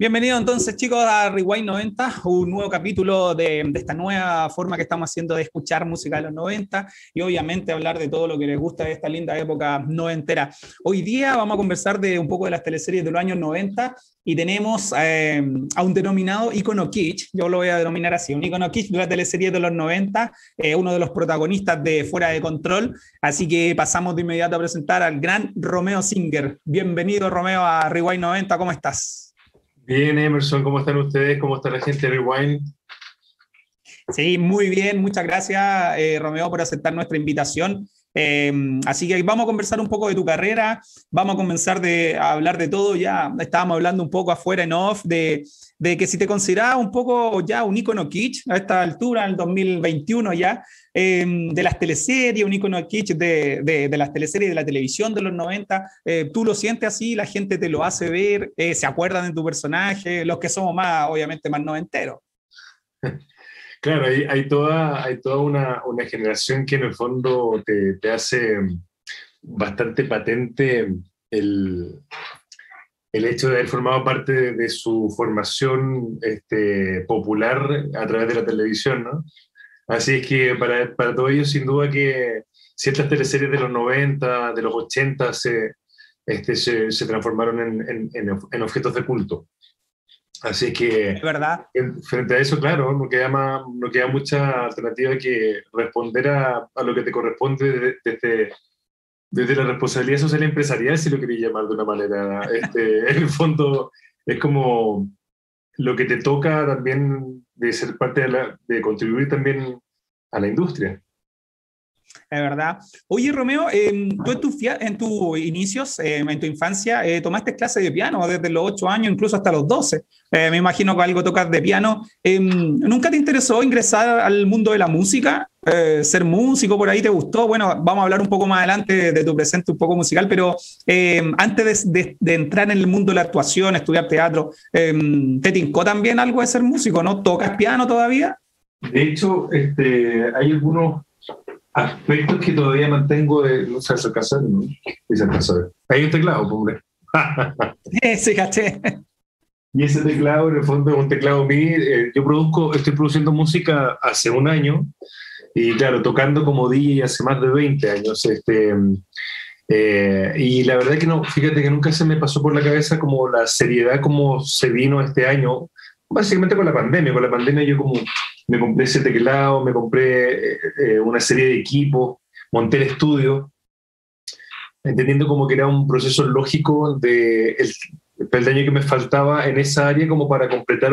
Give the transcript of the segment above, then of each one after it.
Bienvenidos entonces chicos a Rewind 90, un nuevo capítulo de esta nueva forma que estamos haciendo de escuchar música de los 90 y obviamente hablar de todo lo que les gusta de esta linda época noventera. Hoy día vamos a conversar de un poco de las teleseries de los años 90 y tenemos a un denominado ícono kitsch, yo lo voy a denominar así, un ícono kitsch de la teleserie de los 90, uno de los protagonistas de Fuera de Control, así que pasamos de inmediato a presentar al gran Romeo Singer. Bienvenido Romeo a Rewind 90, ¿cómo estás? Bien, Emerson, ¿cómo están ustedes? ¿Cómo está la gente de Rewind? Sí, muy bien, muchas gracias Romeo por aceptar nuestra invitación. Así que vamos a conversar un poco de tu carrera, vamos a comenzar a hablar de todo, ya estábamos hablando un poco afuera en off de que si te considerabas un poco ya un ícono kitsch a esta altura, en el 2021 ya, de las teleseries, un ícono kitsch de las teleseries de la televisión de los 90, tú lo sientes así, la gente te lo hace ver, se acuerdan de tu personaje, los que somos más, obviamente, más noventeros. Claro, hay toda una generación que en el fondo te hace bastante patente el hecho de haber formado parte de su formación popular a través de la televisión, ¿no? Así es que para todos ellos, sin duda que ciertas teleseries de los 90, de los 80, se transformaron en objetos de culto. Así que, ¿Es verdad? frente a eso, claro, no queda mucha alternativa que responder a lo que te corresponde desde la responsabilidad social y empresarial, si lo queréis llamar de una manera. En el fondo, es como lo que te toca también de ser parte de contribuir también a la industria. Es verdad. Oye, Romeo, tú en tus inicios, en tu infancia, tomaste clases de piano desde los 8 años, incluso hasta los 12. Me imagino que algo tocas de piano. ¿Nunca te interesó ingresar al mundo de la música? ¿Ser músico por ahí te gustó? Bueno, vamos a hablar un poco más adelante de tu presente un poco musical, pero antes de entrar en el mundo de la actuación, estudiar teatro, ¿te tincó también algo de ser músico, no? ¿Tocas piano todavía? De hecho, hay algunos aspectos que todavía mantengo de no sé, casar, ¿no? Hay un teclado, hombre. Sí, caché. Y ese teclado, en el fondo, es un teclado MIDI. Estoy produciendo música hace un año y, claro, tocando como DJ hace más de 20 años. Y la verdad que no, fíjate que nunca se me pasó por la cabeza como la seriedad como se vino este año, básicamente con la pandemia. Con la pandemia yo como me compré ese teclado, me compré una serie de equipos, monté el estudio, entendiendo como que era un proceso lógico de el peldaño que me faltaba en esa área como para completar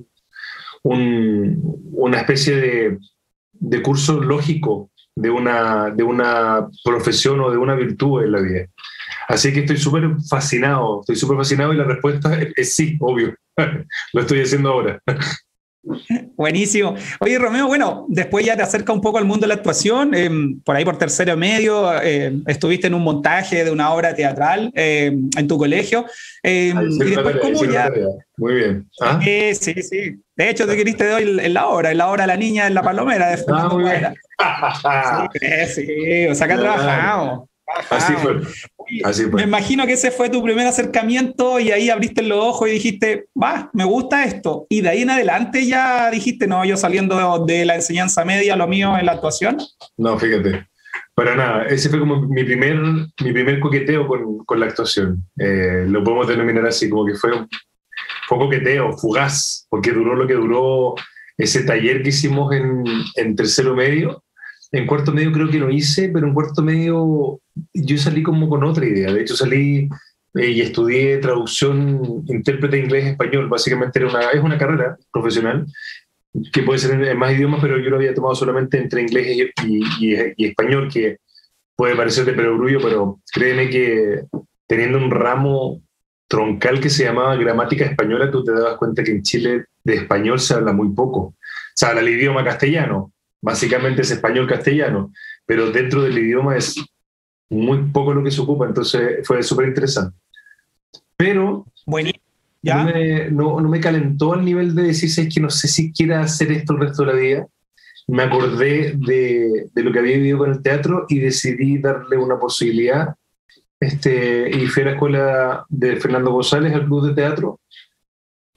una especie de curso lógico de una profesión o de una virtud en la vida. Así que estoy súper fascinado y la respuesta es sí, obvio. Lo estoy haciendo ahora. Buenísimo. Oye, Romeo, bueno, después ya te acerca un poco al mundo de la actuación, por ahí por tercero medio, estuviste en un montaje de una obra teatral en tu colegio, y después cómo ya... Muy bien. ¿Ah? Sí, sí. De hecho, te queriste de hoy en la obra La Niña en la Palomera, de Fernando Muy bien. Sí, o sea, que ha trabajado. Así fue. Así fue. Me imagino que ese fue tu primer acercamiento y ahí abriste los ojos y dijiste, va, me gusta esto. Y de ahí en adelante ya dijiste, no, yo saliendo de la enseñanza media, lo mío es la actuación. No, fíjate, para nada. Ese fue como mi primer coqueteo con la actuación. Lo podemos denominar así, como que fue un coqueteo fugaz, porque duró lo que duró ese taller que hicimos en tercero medio. En cuarto medio creo que lo hice, pero en cuarto medio yo salí como con otra idea. De hecho salí y estudié traducción, intérprete inglés-español. Básicamente es una carrera profesional que puede ser en más idiomas, pero yo lo había tomado solamente entre inglés y español, que puede parecer de perogrullo, pero créeme que teniendo un ramo troncal que se llamaba gramática española, tú te dabas cuenta que en Chile de español se habla muy poco. Se habla el idioma castellano. Básicamente es español-castellano, pero dentro del idioma es muy poco lo que se ocupa, entonces fue súper interesante. Pero ¿Ya? no me calentó al nivel de decir, es que no sé si quiera hacer esto el resto de la vida. Me acordé de lo que había vivido con el teatro y decidí darle una posibilidad. Y fui a la escuela de Fernando González, al club de teatro,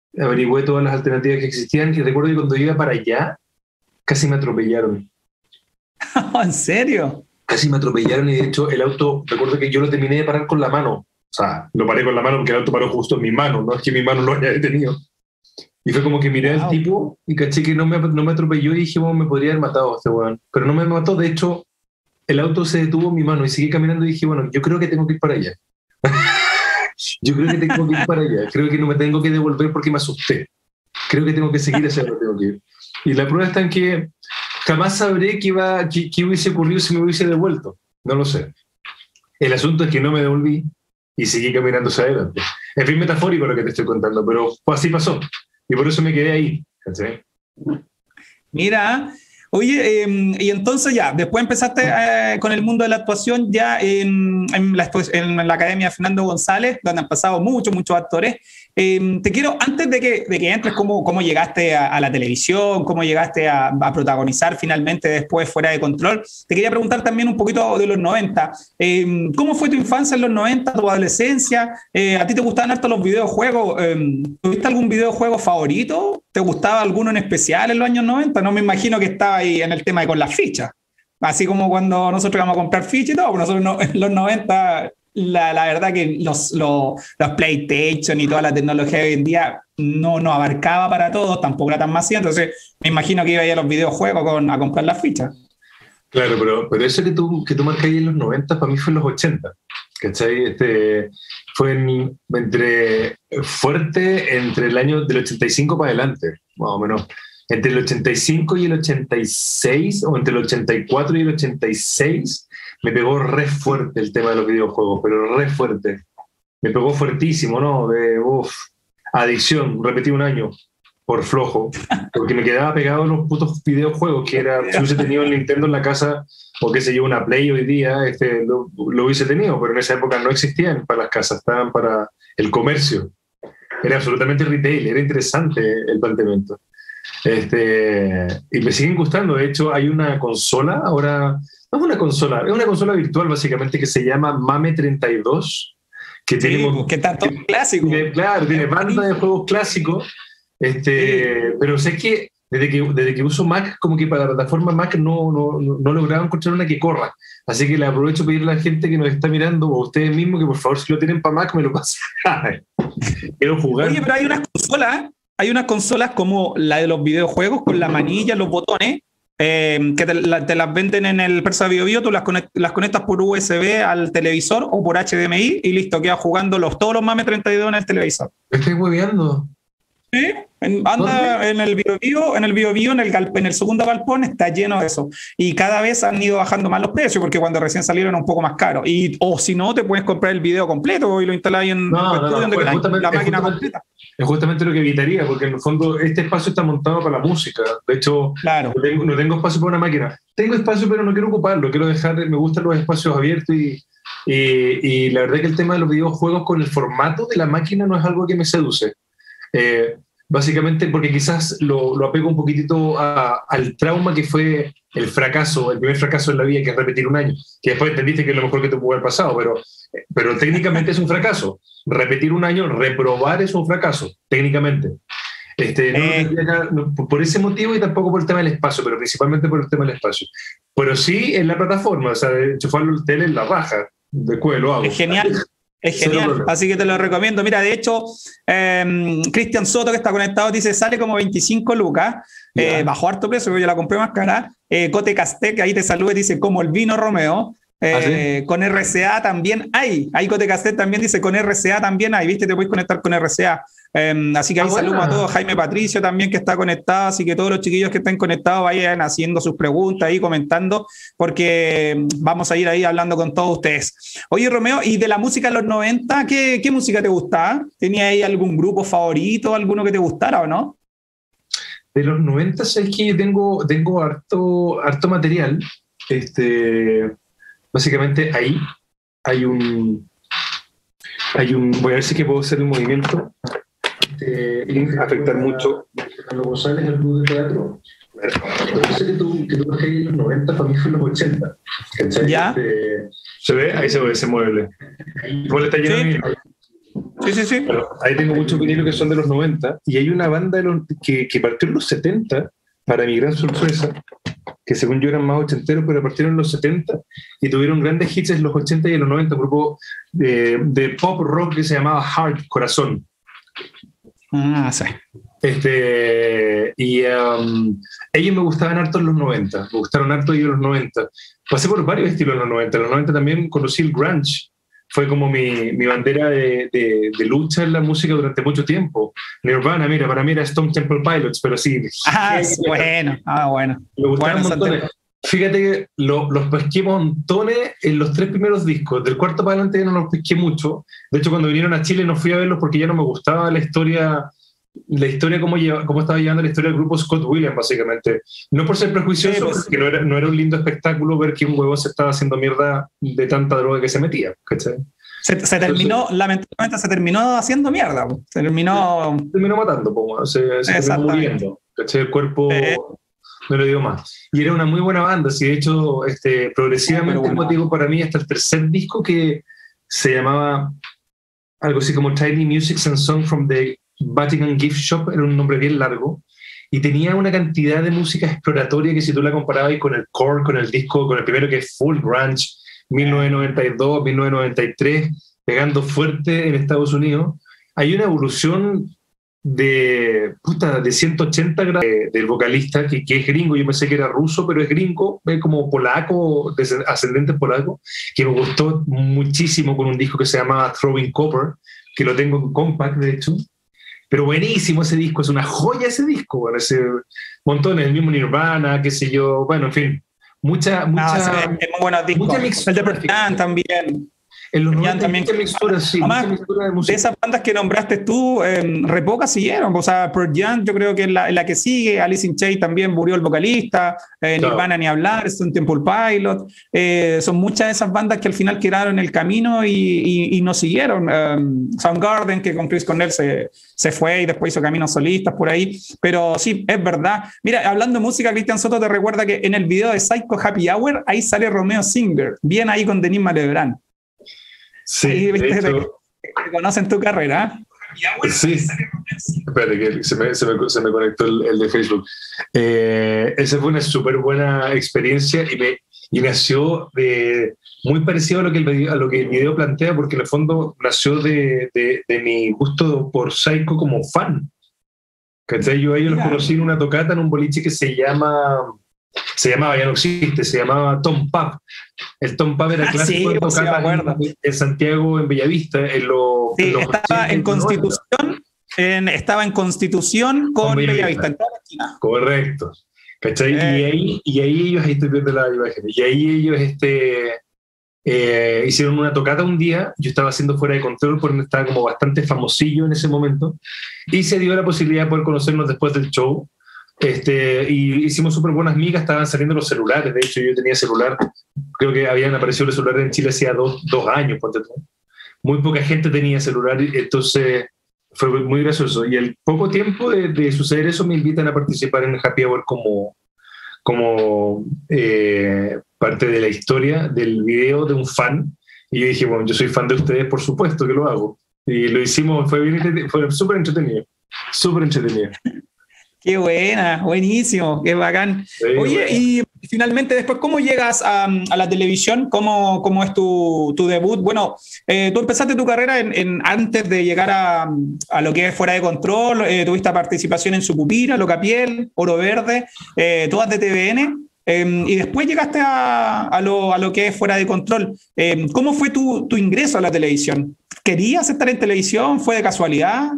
averigüé todas las alternativas que existían y recuerdo que cuando iba para allá, casi me atropellaron. ¿En serio? Casi me atropellaron y de hecho el auto, recuerdo que yo lo terminé de parar con la mano. O sea, lo paré con la mano porque el auto paró justo en mi mano, no es que mi mano lo haya detenido. Y fue como que miré al tipo y caché que no me atropelló y dije, bueno, me podría haber matado a este weón. Pero no me mató, de hecho, el auto se detuvo en mi mano y seguí caminando y dije, bueno, yo creo que tengo que ir para allá. Yo creo que tengo que ir para allá. Creo que no me tengo que devolver porque me asusté. Creo que tengo que seguir hacia donde tengo que ir. Y la prueba está en que jamás sabré qué hubiese ocurrido si me hubiese devuelto. No lo sé. El asunto es que no me devolví y seguí caminando hacia adelante. Es bien metafórico lo que te estoy contando, pero así pasó. Y por eso me quedé ahí. ¿Sí? Mira, oye, y entonces ya, después empezaste con el mundo de la actuación ya en la Academia Fernando González, donde han pasado muchos actores. Te quiero, antes de que entres, ¿cómo llegaste a la televisión? ¿Cómo llegaste a protagonizar finalmente después Fuera de Control? Te quería preguntar también un poquito de los 90. ¿Cómo fue tu infancia en los 90, tu adolescencia? ¿A ti te gustaban harto los videojuegos? ¿Tuviste algún videojuego favorito? ¿Te gustaba alguno en especial en los años 90? No me imagino que estaba ahí en el tema de con las fichas. Así como cuando nosotros íbamos a comprar fichas y todo, nosotros en los 90... La verdad que los PlayStation y toda la tecnología de hoy en día no abarcaba para todos, tampoco era tan masiva, entonces me imagino que iba a ir a los videojuegos a comprar las fichas. Claro, pero eso que tú marcas ahí en los 90, para mí fue en los 80, ¿cachai? Fue fuerte entre el año del 85 para adelante, más o menos. Entre el 85 y el 86, o entre el 84 y el 86, me pegó re fuerte el tema de los videojuegos, pero re fuerte. Me pegó fuertísimo, ¿no? Adicción, repetí un año por flojo, porque me quedaba pegado en los putos videojuegos, que era, si hubiese tenido el Nintendo en la casa, o qué sé yo, una Play hoy día, lo hubiese tenido, pero en esa época no existían para las casas, estaban para el comercio. Era absolutamente retail, era interesante el planteamiento. Y me siguen gustando. De hecho, hay una consola ahora, no es una consola, es una consola virtual básicamente que se llama Mame 32, que tiene, que está todo clásico. Claro, tiene banda de juegos clásicos, pero sé que desde que uso Mac, como que para la plataforma Mac no lograba encontrar una que corra. Así que le aprovecho para pedirle a la gente que nos está mirando, o a ustedes mismos, que por favor, si lo tienen para Mac, me lo pasen. Quiero jugar. Oye, pero hay unas consolas como la de los videojuegos con la manilla, los botones, que te las venden en el Persa Bio Bio, tú las conectas por USB al televisor o por HDMI y listo, quedas jugando todos los Mame 32 en el televisor. ¿Me estoy hueveando? Sí, anda en el Bio Bio, en el segundo galpón está lleno de eso. Y cada vez han ido bajando más los precios, porque cuando recién salieron era un poco más caro. O si no, te puedes comprar el video completo y lo instalas ahí en la máquina completa. Es justamente lo que evitaría, porque en el fondo este espacio está montado para la música. De hecho, claro. no tengo espacio para una máquina. Tengo espacio, pero no quiero ocuparlo. Me gustan los espacios abiertos y la verdad que el tema de los videojuegos con el formato de la máquina no es algo que me seduce. Básicamente porque quizás lo apego un poquitito al trauma que fue el primer fracaso en la vida, que es repetir un año, que después entendiste que es lo mejor que te pudo haber pasado, pero técnicamente es un fracaso. Repetir un año, reprobar es un fracaso, técnicamente. Por ese motivo y tampoco por el tema del espacio, pero principalmente por el tema del espacio. Pero sí en la plataforma, o sea, de enchufarlo el tele en la raja, después lo hago. Es genial. Es genial, así que te lo recomiendo. Mira, de hecho, Cristian Soto, que está conectado, dice, sale como 25 lucas, bajo harto precio, yo la compré más cara. Cote Casté, que ahí te saluda, dice, como el vino Romeo. ¿Sí? Con RCA también hay. Ahí Cote Castet también dice, con RCA también hay, ¿viste? Te puedes conectar con RCA. Así que ahí saludo a todos. Jaime Patricio también, que está conectado. Así que todos los chiquillos que estén conectados vayan haciendo sus preguntas ahí, comentando, porque vamos a ir ahí hablando con todos ustedes. Oye, Romeo, ¿y de la música de los 90, qué música te gustaba? ¿Tenías ahí algún grupo favorito, alguno que te gustara o no? De los 90 es que yo tengo harto material. Básicamente ahí hay un voy a ver si que puedo hacer un movimiento afectar mucho a los González, el club de teatro. Yo sé que tú vas a ir en los 90, para mí fue en los 80. ¿Cachai? ¿Ya? ¿Se ve? Ahí se ve ese mueble. Igual está lleno de... Sí, sí, sí. Bueno, ahí tengo muchos vinilos que son de los 90 y hay una banda que partió en los 70, para mi gran sorpresa, que según yo eran más ochenteros, pero partieron en los 70 y tuvieron grandes hits en los 80 y en los 90, un grupo de pop rock que se llamaba Heart, Corazón. Sí. Ellos me gustaban harto en los 90, me gustaron harto ellos en los 90. Pasé por varios estilos en los 90. En los 90 también conocí el grunge. Fue como mi bandera de lucha en la música durante mucho tiempo. Nirvana, mira, para mí era Stone Temple Pilots, pero sí. Bueno. Me gustaron montones. Fíjate que los pesqué montones en los 3 primeros discos. Del cuarto para adelante ya no los pesqué mucho. De hecho, cuando vinieron a Chile no fui a verlos porque ya no me gustaba la historia cómo estaba llevando la historia del grupo Scott Williams, básicamente. No por ser prejuicioso, sí, porque no era un lindo espectáculo ver que un huevo se estaba haciendo mierda de tanta droga que se metía, ¿cachai? Se terminó, lamentablemente se terminó haciendo mierda. Se terminó matando, se terminó muriendo, ¿cachai? El cuerpo no le dio más. Y era una muy buena banda, sí, de hecho, progresivamente el motivo para mí hasta el tercer disco, que se llamaba algo así como Tiny Music and Song from the Vatican Gift Shop, era un nombre bien largo, y tenía una cantidad de música exploratoria que si tú la comparabas con el core, con el disco, con el primero que es Full Grunge, 1992, 1993, pegando fuerte en Estados Unidos, hay una evolución de 180 grados del vocalista, que es gringo. Yo pensé que era ruso, pero es gringo, es como polaco, ascendente polaco, que me gustó muchísimo con un disco que se llama Throwing Copper, que lo tengo en compact, de hecho. Pero buenísimo ese disco, es una joya ese disco, bueno, ese montón, el mismo Nirvana, qué sé yo, bueno, en fin, mucha muy buenos discos. Mucha mixtura. El de Pearl Jam también. En los 90 también mucha mixtura, sí. Además, mucha mixtura de música. De esas bandas que nombraste tú, re pocas siguieron. O sea, Pearl Jam yo creo que es la que sigue. Alice in Chains también murió el vocalista. Nirvana ni hablar, Stone Temple Pilots. Son muchas de esas bandas que al final quedaron en el camino y no siguieron. Soundgarden, que con Chris Cornell se fue y después hizo caminos solistas por ahí. Pero sí, es verdad. Mira, hablando de música, Cristian Soto te recuerda que en el video de Psycho Happy Hour, ahí sale Romeo Singer. Bien ahí con Denis Malebrán. Sí, ahí, ¿viste? de hecho, te conocen tu carrera. Sí, espérate que se me conectó el de Facebook. Esa fue una súper buena experiencia y nació muy parecido a lo que el video plantea, porque en el fondo nació de mi gusto por Psycho como fan. ¿Cachai? Yo a ellos los conocí en una tocata en un boliche que se llamaba, ya no existe, se llamaba Tom Pub. El Tom Pub era clásico de tocata en Santiago, en Bellavista. Estaba en Constitución, estaba en Constitución con Bellavista, en toda la esquina. Correcto. ¿Cachai? Y ahí ellos, ahí estoy viendo la imagen, y ahí ellos hicieron una tocata un día. Yo estaba haciendo Fuera de Control porque estaba como bastante famosillo en ese momento, y se dio la posibilidad de poder conocernos después del show. Y hicimos súper buenas migas, estaban saliendo los celulares. De hecho, yo tenía celular, creo que habían aparecido los celulares en Chile hacía dos años, muy poca gente tenía celular, entonces fue muy gracioso. Y al poco tiempo de suceder eso, me invitan a participar en el Happy Hour como parte de la historia del video de un fan, y yo dije, bueno, yo soy fan de ustedes, por supuesto que lo hago, y lo hicimos, fue súper entretenido. Qué buena, buenísimo, qué bacán. Sí, oye, bueno. Y finalmente después, ¿cómo llegas a la televisión? ¿Cómo es tu debut? Bueno, tú empezaste tu carrera antes de llegar a lo que es Fuera de Control, tuviste participación en Sucupira, Locapiel, Oro Verde, todas de TVN, y después llegaste a lo que es Fuera de Control. ¿Cómo fue tu ingreso a la televisión? ¿Querías estar en televisión? ¿Fue de casualidad?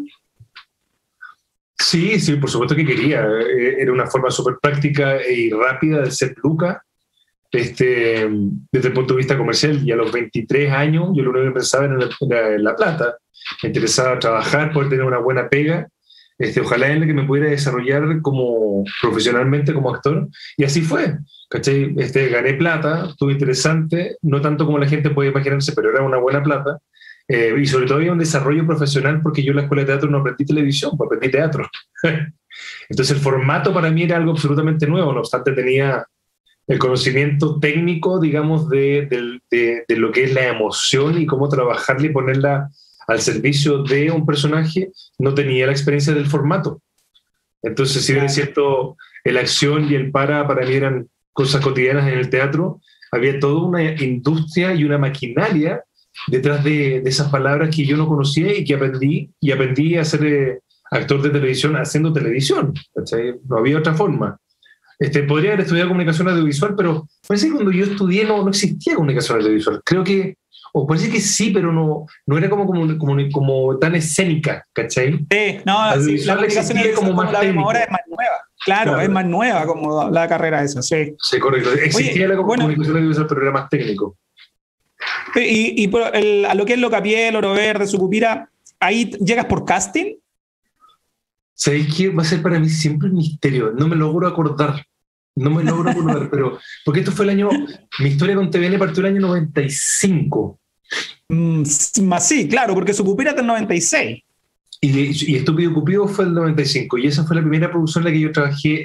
Sí, por supuesto que quería. Era una forma súper práctica y rápida de ser Luca, desde el punto de vista comercial. Y a los 23 años yo lo único que pensaba era en la plata. Me interesaba trabajar, poder tener una buena pega, ojalá en la que me pudiera desarrollar profesionalmente como actor. Y así fue, ¿cachai? Gané plata, estuvo interesante, no tanto como la gente puede imaginarse, pero era una buena plata. Y sobre todo había un desarrollo profesional, porque yo en la escuela de teatro no aprendí televisión, aprendí teatro. Entonces el formato para mí era algo absolutamente nuevo, no obstante tenía el conocimiento técnico, digamos, de lo que es la emoción y cómo trabajarla y ponerla al servicio de un personaje, no tenía la experiencia del formato. Entonces, si bien es cierto, la acción y el para mí eran cosas cotidianas en el teatro, había toda una industria y una maquinaria detrás de esas palabras que yo no conocía y que aprendí a ser actor de televisión haciendo televisión, ¿cachai? No había otra forma. Podría haber estudiado comunicación audiovisual, pero parece que cuando yo estudié no existía comunicación audiovisual. Creo que, o parece que sí, pero no era como tan escénica, ¿cachai? Sí, no, sí, la comunicación audiovisual como más la vemos técnico. ahora es más nueva. Claro, es más nueva como la carrera esa, sí. Sí, correcto. Existía la comunicación audiovisual, pero era más técnico. Y a lo que es Locapié, Oro Verde, Sucupira, ¿ahí llegas por casting? ¿Sabéis qué? Va a ser para mí siempre un misterio. No me logro acordar, pero porque esto fue el año, mi historia con TVN partió el año 95. Sí, claro, porque Sucupira es del 96. Y Estúpido Cupido fue el 95, y esa fue la primera producción en la que yo trabajé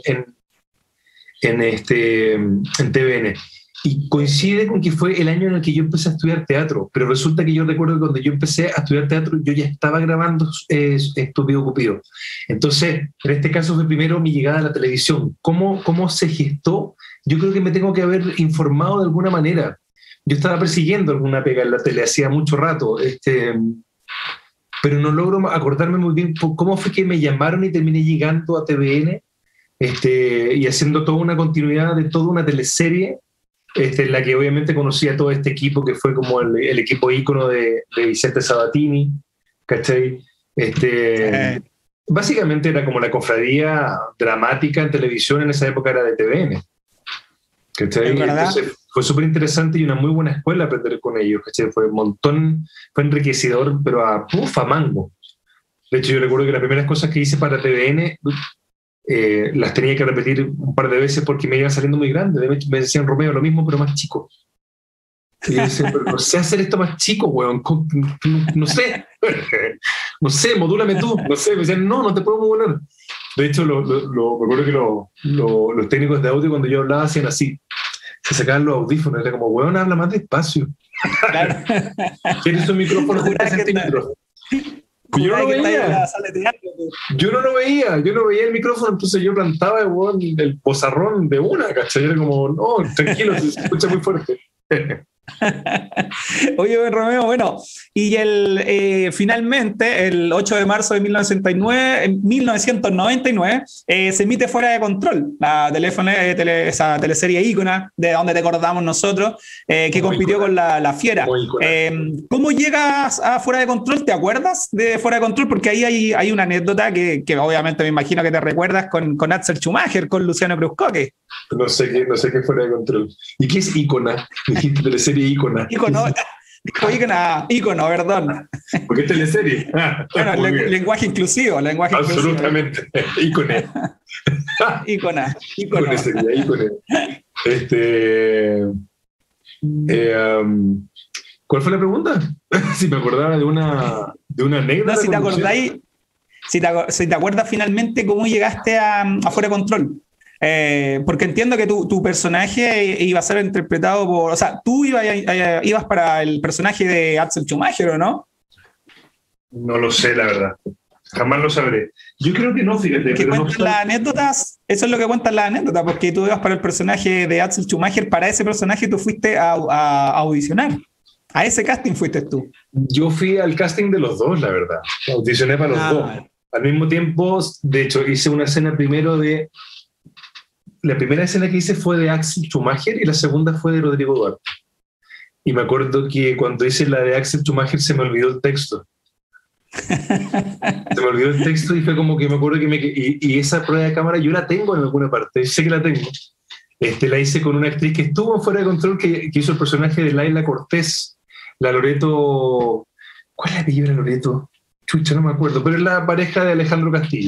en TVN. Y coincide con que fue el año en el que yo empecé a estudiar teatro, pero resulta que yo recuerdo que cuando yo empecé a estudiar teatro, yo ya estaba grabando Estúpido Cupido. Entonces, en este caso fue primero mi llegada a la televisión. ¿Cómo se gestó? Yo creo que me tengo que haber informado de alguna manera. Yo estaba persiguiendo alguna pega en la tele hacía mucho rato, pero no logro acordarme muy bien cómo fue que me llamaron y terminé llegando a TVN y haciendo toda una continuidad de toda una teleserie en la que obviamente conocí a todo este equipo que fue como el equipo ícono de Vicente Sabatini, ¿cachai? Básicamente era como la cofradía dramática en televisión en esa época era de TVN, ¿cachai? Entonces fue súper interesante y una muy buena escuela aprender con ellos, ¿cachai? Fue enriquecedor, pero a mango. De hecho, yo recuerdo que las primeras cosas que hice para TVN las tenía que repetir un par de veces porque me iba saliendo muy grande. De hecho, me decían, Romeo, lo mismo, pero más chico. Y yo decía, pero no sé hacer esto más chico, weón. No sé. No sé, modúlame tú. No sé. Me decían, no te puedo modular. De hecho, me acuerdo que los técnicos de audio, cuando yo hablaba, hacían así. Se sacaban los audífonos. Era como, weón, habla más despacio. Claro. ¿Quieres un micrófono de 30 centímetros? Yo no lo veía el micrófono, entonces yo plantaba el bozarrón de una, ¿cachai? Era como, no, tranquilo, se escucha muy fuerte. Oye, Romeo, bueno, y finalmente, el 8 de marzo de 1999, se emite Fuera de Control, la esa teleserie ícona de donde te acordamos nosotros, que compitió con la Fiera. ¿Cómo llegas a Fuera de Control? ¿Te acuerdas de Fuera de Control? Porque ahí hay una anécdota que obviamente me imagino que te recuerdas con Axel Schumacher, con Luciano Cruzcoque. No sé qué es Fuera de Control. ¿Y qué es ícona? Dijiste teleserie ícona. Ícono, perdón. ¿Por qué teleserie? Bueno, lenguaje inclusivo. Absolutamente. Ícone. Ícona. Ícone sería, ícone. ¿Cuál fue la pregunta? Si me acordaba de una anécdota. No, si te acordáis, si te acuerdas finalmente cómo llegaste a Fuera de Control. Porque entiendo que tu personaje iba a ser interpretado por... O sea, tú ibas para el personaje de Axel Schumacher, ¿o no? No lo sé, la verdad. Jamás lo sabré. Yo creo que no, fíjate. Que cuentan las anécdotas, eso es lo que cuentan las anécdotas, porque tú ibas para el personaje de Axel Schumacher, para ese personaje tú fuiste a audicionar. A ese casting fuiste tú. Yo fui al casting de los dos, la verdad. Audicioné para los dos. Al mismo tiempo, de hecho, hice una escena primero de... La primera escena que hice fue de Axel Schumacher y la segunda fue de Rodrigo Duarte. Y me acuerdo que cuando hice la de Axel Schumacher se me olvidó el texto. Se me olvidó el texto y fue como que me acuerdo que y esa prueba de cámara yo la tengo en alguna parte, sé que la tengo. La hice con una actriz que estuvo en Fuera de Control que hizo el personaje de Laila Cortés, la Loreto... ¿Cuál es la apellido de Loreto? Chucha, no me acuerdo, pero es la pareja de Alejandro Castillo.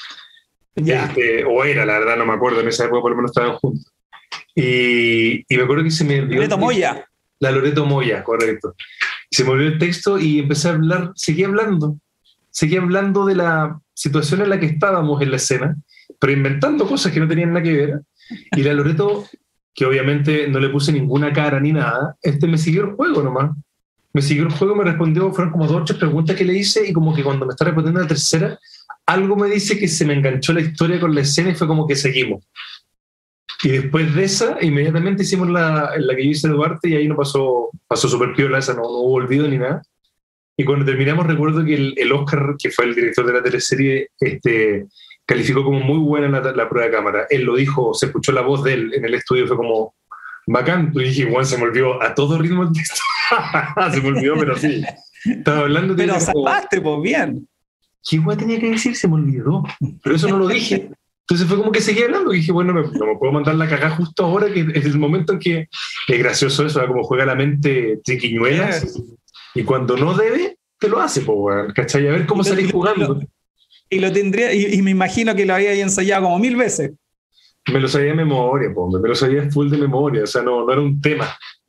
O era, la verdad, no me acuerdo, en esa época por lo menos estaban juntos. Y me acuerdo que se me olvidó. Loreto Moya. La Loreto Moya, correcto. Se me olvidó el texto y empecé a hablar, seguía hablando de la situación en la que estábamos en la escena, pero inventando cosas que no tenían nada que ver. Y la Loreto, que obviamente no le puse ninguna cara ni nada, me siguió el juego nomás. Me siguió el juego, me respondió, fueron como 2 o 3 preguntas que le hice y como que cuando me está respondiendo la tercera, algo me dice que se me enganchó la historia con la escena y fue como que seguimos. Y después de esa, inmediatamente hicimos la que yo hice de Duarte y ahí no pasó súper piola, esa no hubo olvido ni nada. Y cuando terminamos recuerdo que el Oscar, que fue el director de la teleserie, calificó como muy buena la prueba de cámara. Él lo dijo, se escuchó la voz de él en el estudio, fue como bacán. Y dije, bueno, se me olvidó a todo ritmo el texto. Se me olvidó, pero sí. Estaba hablando de... Pero salvaste, pues bien. ¿Qué igual tenía que decir? Se me olvidó. Pero eso no lo dije. Entonces fue como que seguía hablando y dije, bueno, no me puedo mandar la cagada justo ahora, que es el momento en que es gracioso eso, como juega la mente triquiñuelas, y cuando no debe, te lo hace, pues, ¿cachai? A ver cómo salís jugando. Y lo tendría, y me imagino que lo había ensayado como 1000 veces. Me lo sabía de memoria, me lo sabía full de memoria, o sea, no era un tema,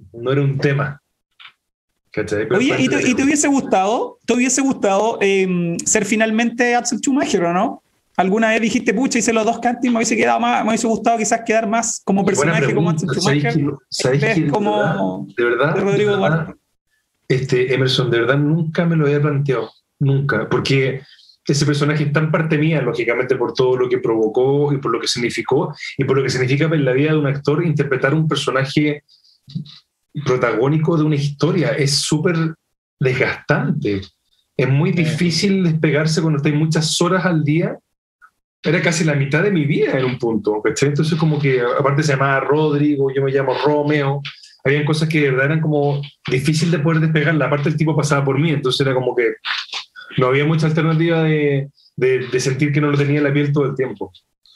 ¿cachai? Pero oye, ¿y te hubiese gustado ser finalmente Axel Schumacher, o no? ¿Alguna vez dijiste, pucha, hice los 2 castings, me hubiese gustado quizás quedar más como personaje como Axel Schumacher? ¿Sabéis que de verdad, Rodrigo Duarte? Emerson, de verdad nunca me lo había planteado, nunca, porque ese personaje es tan parte mía, lógicamente, por todo lo que provocó y por lo que significó y por lo que significa en la vida de un actor interpretar un personaje protagónico de una historia. Es súper desgastante, es muy difícil despegarse cuando estáis muchas horas al día. Era casi la mitad de mi vida en un punto, ¿cachai? Entonces como que aparte se llamaba Rodrigo, yo me llamo Romeo, habían cosas que de verdad eran como difícil de poder despegar, la parte del tipo pasaba por mí, entonces era como que no había mucha alternativa de sentir que no lo tenía en la piel todo el tiempo.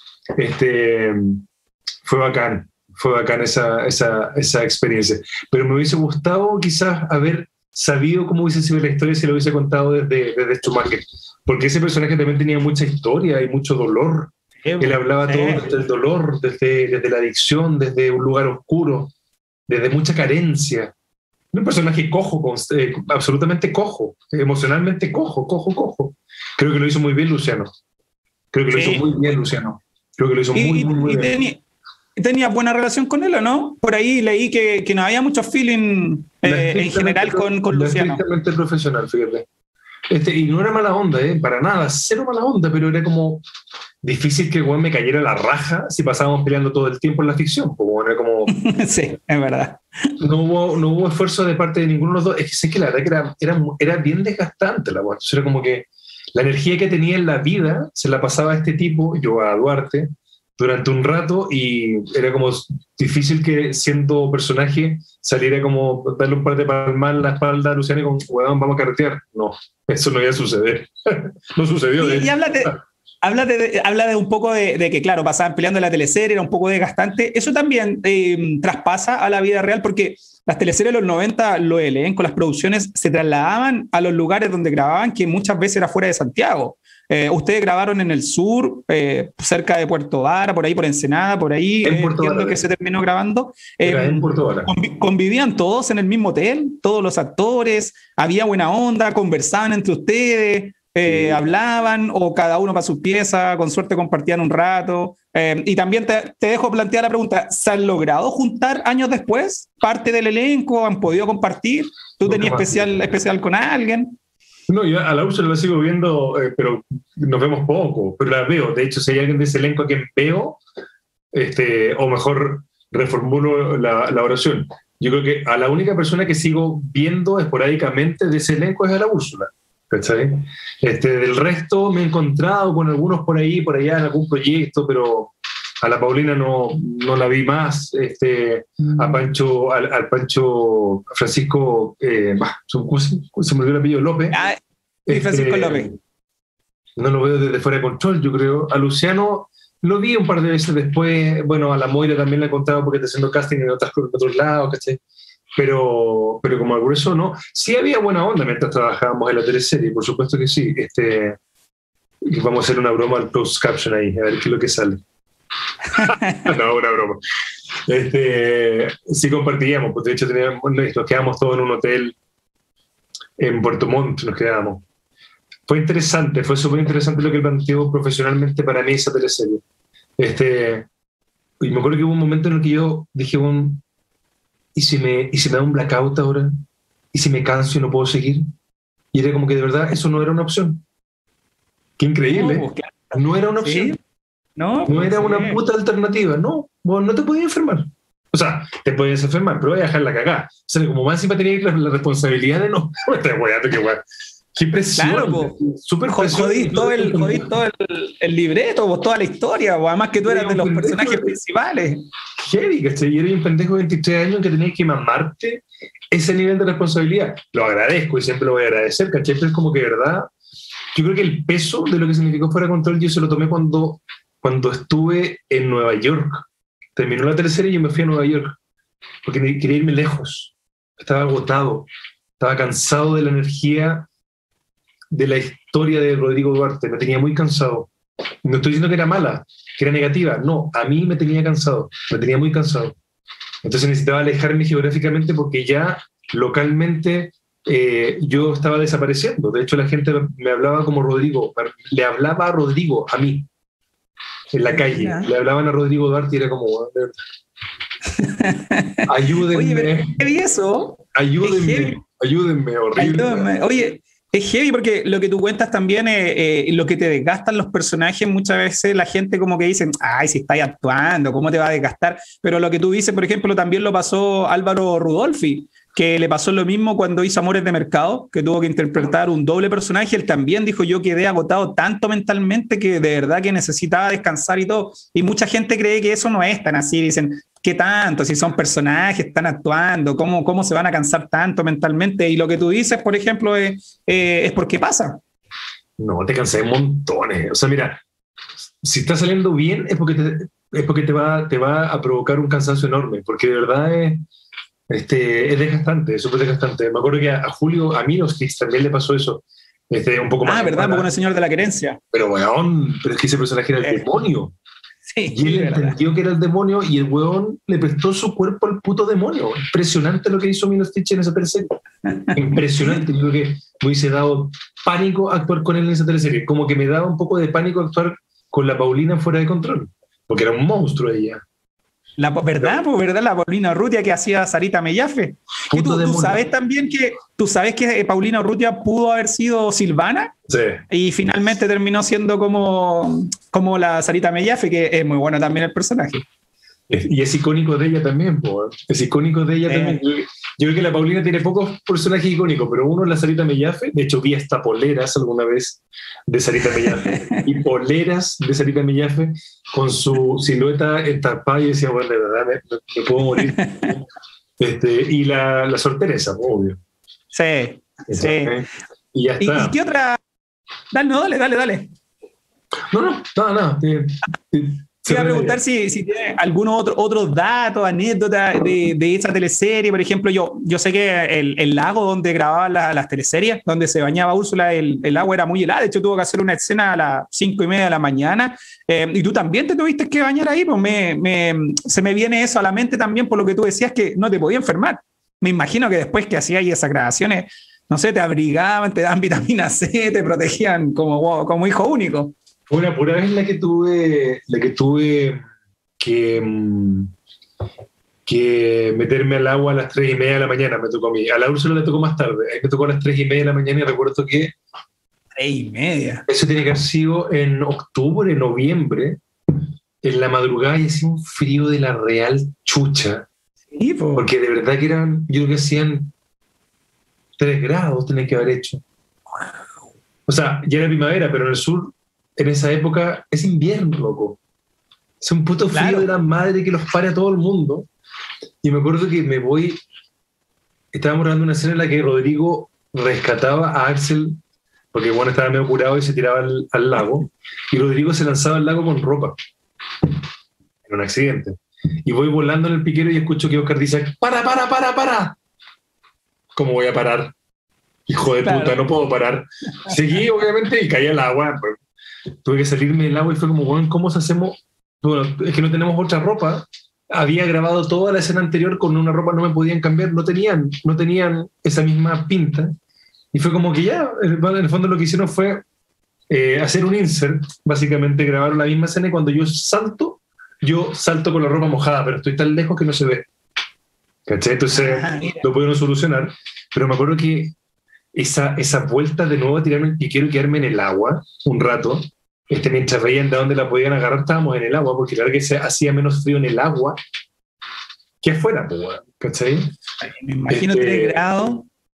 Fue bacán esa experiencia, pero me hubiese gustado quizás haber sabido cómo hubiese sido la historia si lo hubiese contado desde Schumacher, porque ese personaje también tenía mucha historia y mucho dolor. Él hablaba todo desde el dolor, desde la adicción, desde un lugar oscuro, desde mucha carencia. Un personaje cojo, absolutamente cojo, emocionalmente cojo. Creo que lo hizo muy bien Luciano. Creo que lo hizo muy bien. ¿Tenía buena relación con él o no? Por ahí leí que no había mucho feeling en general con Luciano. Estrictamente profesional, fíjate. Y no era mala onda, para nada, cero mala onda, pero era como difícil que el weón me cayera la raja si pasábamos peleando todo el tiempo en la ficción. Pues, era como... Sí, es verdad. No hubo esfuerzo de parte de ninguno de los dos. Es que sé que la verdad que era bien desgastante la weón. Entonces era como que la energía que tenía en la vida se la pasaba a este tipo, yo a Duarte, durante un rato, y era como difícil que siendo personaje saliera como darle un par de palmas en la espalda a Luciano y con, weón, vamos a carretear. No, eso no iba a suceder. No sucedió. Y habla de un poco de que, claro, pasaban peleando en la teleserie, era un poco desgastante. Eso también traspasa a la vida real, porque las teleseries de los 90, lo elenco, las producciones se trasladaban a los lugares donde grababan, que muchas veces era fuera de Santiago. Ustedes grabaron en el sur, cerca de Puerto Vara, por ahí por Ensenada, por ahí, entiendo que se terminó grabando. En Puerto Vara. ¿Convivían todos en el mismo hotel? ¿Todos los actores? ¿Había buena onda? ¿Conversaban entre ustedes? ¿Hablaban? ¿O cada uno para su pieza? Con suerte compartían un rato. Y también te dejo plantear la pregunta, ¿se han logrado juntar años después? ¿Parte del elenco? ¿Han podido compartir? ¿Tú tenías especial con alguien? No, yo a la Úrsula la sigo viendo, pero nos vemos poco, pero la veo. De hecho, si hay alguien de ese elenco a quien veo, o mejor reformulo la oración. Yo creo que a la única persona que sigo viendo esporádicamente de ese elenco es a la Úrsula, ¿cachai? Del resto me he encontrado con algunos por ahí, por allá en algún proyecto, pero a la Paulina no la vi más, a Pancho, al Pancho Francisco, se me olvidó el apellido, López. Francisco López. No lo veo desde fuera de control, yo creo. A Luciano lo vi un par de veces después, bueno, a la Moira también la he contado porque está haciendo casting en otros lados, ¿cachai? Pero como al grueso no. Sí había buena onda mientras trabajábamos en la teleserie, por supuesto que sí. Y vamos a hacer una broma al closed caption ahí, a ver qué es lo que sale. No, una broma. Sí compartíamos, pues de hecho nos quedamos todos en un hotel en Puerto Montt, nos quedábamos. Fue interesante, fue súper interesante lo que planteó profesionalmente para mí esa teleserie. Y me acuerdo que hubo un momento en el que yo dije, ¿y si me da un blackout ahora? ¿y si me canso y no puedo seguir? Y era como que de verdad eso no era una opción. Qué increíble. No, pues, claro. No era una opción. Sí. No, No pues, era sí. una puta alternativa. No, vos no te podías enfermar. O sea, te podías enfermar, pero voy a dejar la cagada. O sea, como más encima tenías la responsabilidad de no. Me estás weando, qué guay. Qué presión. Claro, pues. Súper presión. Jodís todo el libreto, pues, toda la historia, pues, además que tú eras de los personajes principales. Heavy, ¿cachai? Y eres un pendejo de 23 años que tenías que mamarte ese nivel de responsabilidad. Lo agradezco y siempre lo voy a agradecer, ¿cachai? Pero es como que, de verdad, yo creo que el peso de lo que significó Fuera de Control yo se lo tomé cuando estuve en Nueva York. Terminó la teleserie y yo me fui a Nueva York porque quería irme lejos. Estaba agotado, estaba cansado de la energía de la historia de Rodrigo Duarte. Me tenía muy cansado. No estoy diciendo que era mala, que era negativa. No, a mí me tenía cansado, me tenía muy cansado. Entonces necesitaba alejarme geográficamente porque ya localmente yo estaba desapareciendo. De hecho, la gente me hablaba como Rodrigo, le hablaba a Rodrigo, a mí, en la calle. Le hablaban a Rodrigo Duarte y era como, ayúdenme. Oye, ¿qué vi eso? Ayúdenme, horrible. Ayúdenme. Oye, es heavy porque lo que tú cuentas también es lo que te desgastan los personajes. Muchas veces la gente como que dicen, ay, si estáis actuando, ¿cómo te va a desgastar? Pero lo que tú dices, por ejemplo, también lo pasó Álvaro Rudolphy, que le pasó lo mismo cuando hizo Amores de Mercado, que tuvo que interpretar un doble personaje. Él también dijo, yo quedé agotado tanto mentalmente que de verdad que necesitaba descansar y todo. Y mucha gente cree que eso no es tan así. Dicen, ¿qué tanto? Si son personajes, están actuando, ¿cómo se van a cansar tanto mentalmente? Y lo que tú dices, por ejemplo, es porque pasa. No, te cansé montones. O sea, mira, si está saliendo bien es porque te va a provocar un cansancio enorme, porque de verdad es desgastante, es súper desgastante. Me acuerdo que a Julio, a Miroslix también le pasó eso. Un poco más. ¿Verdad? Con el Señor de la Querencia. Pero weón, pero es que ese personaje era el demonio. Sí, y él entendió que era el demonio y el weón le prestó su cuerpo al puto demonio. Impresionante lo que hizo Miroslix en esa teleserie. Impresionante. Yo creo que me hubiese dado pánico actuar con él en esa teleserie. Como que me daba un poco de pánico actuar con la Paulina Fuera de Control. Porque era un monstruo ella. ¿Verdad? La Paulina Urrutia que hacía Sarita Mellafe. ¿Tú sabes también tú sabes que Paulina Urrutia pudo haber sido Silvana? Sí. Y finalmente terminó siendo como la Sarita Mellafe, que es muy bueno también el personaje. Y es icónico de ella también, es icónico de ella también. Yo creo que la Paulina tiene pocos personajes icónicos, pero uno es la Sarita Mellafe. De hecho, vi hasta poleras alguna vez de Sarita Mellafe. Y poleras de Sarita Mellafe con su silueta entarpada y decía, bueno, de verdad, me puedo morir. Y la Sor Teresa, obvio. Sí, sí. Y ya está. ¿Y qué otra? Dale. No. Te iba a preguntar si tiene algunos otros datos, anécdotas de esa teleserie. Por ejemplo, yo sé que el lago donde grababan las teleseries, donde se bañaba Úrsula, el agua era muy helada. De hecho, tuvo que hacer una escena a las 5:30 de la mañana. Y tú también te tuviste que bañar ahí. Pues se me viene eso a la mente también por lo que tú decías que no te podía enfermar. Me imagino que después que hacías esas grabaciones, no sé, te abrigaban, te daban vitamina C, te protegían como hijo único. Fue una pura vez la que tuve que meterme al agua a las 3:30 de la mañana, me tocó a mí. A la Úrsula le tocó más tarde, a mí me tocó a las 3:30 de la mañana y recuerdo que 3:30. Eso tiene que haber sido en octubre, noviembre, en la madrugada, y hacía un frío de la real chucha. Sí, porque de verdad que yo creo que hacían 3 grados, tenía que haber hecho. O sea, ya era primavera, pero en el sur, en esa época, es invierno, loco. Es un puto frío de la madre que los pare a todo el mundo. Y me acuerdo que estábamos grabando una escena en la que Rodrigo rescataba a Axel, porque bueno, estaba medio curado y se tiraba al lago, y Rodrigo se lanzaba al lago con ropa, en un accidente. Y voy volando en el piquero y escucho que Oscar dice, ¡para! ¿Cómo voy a parar? Hijo de puta, no puedo parar. Seguí, obviamente, y caí al agua. Pues, tuve que salirme del agua y fue como, bueno, ¿cómo se hacemos? Bueno, es que no tenemos otra ropa. Había grabado toda la escena anterior con una ropa, no me podían cambiar, no tenían esa misma pinta. Y fue como que ya, en el fondo lo que hicieron fue hacer un insert, básicamente grabaron la misma escena y cuando yo salto con la ropa mojada, pero estoy tan lejos que no se ve. ¿cachai? Entonces lo pudieron solucionar, pero me acuerdo que esa vuelta de nuevo a tirarme y quiero quedarme en el agua un rato, mientras veían de dónde la podían agarrar, estábamos en el agua, porque claro que se hacía menos frío en el agua que afuera, pues, ¿cachai? Me imagino 3 grados.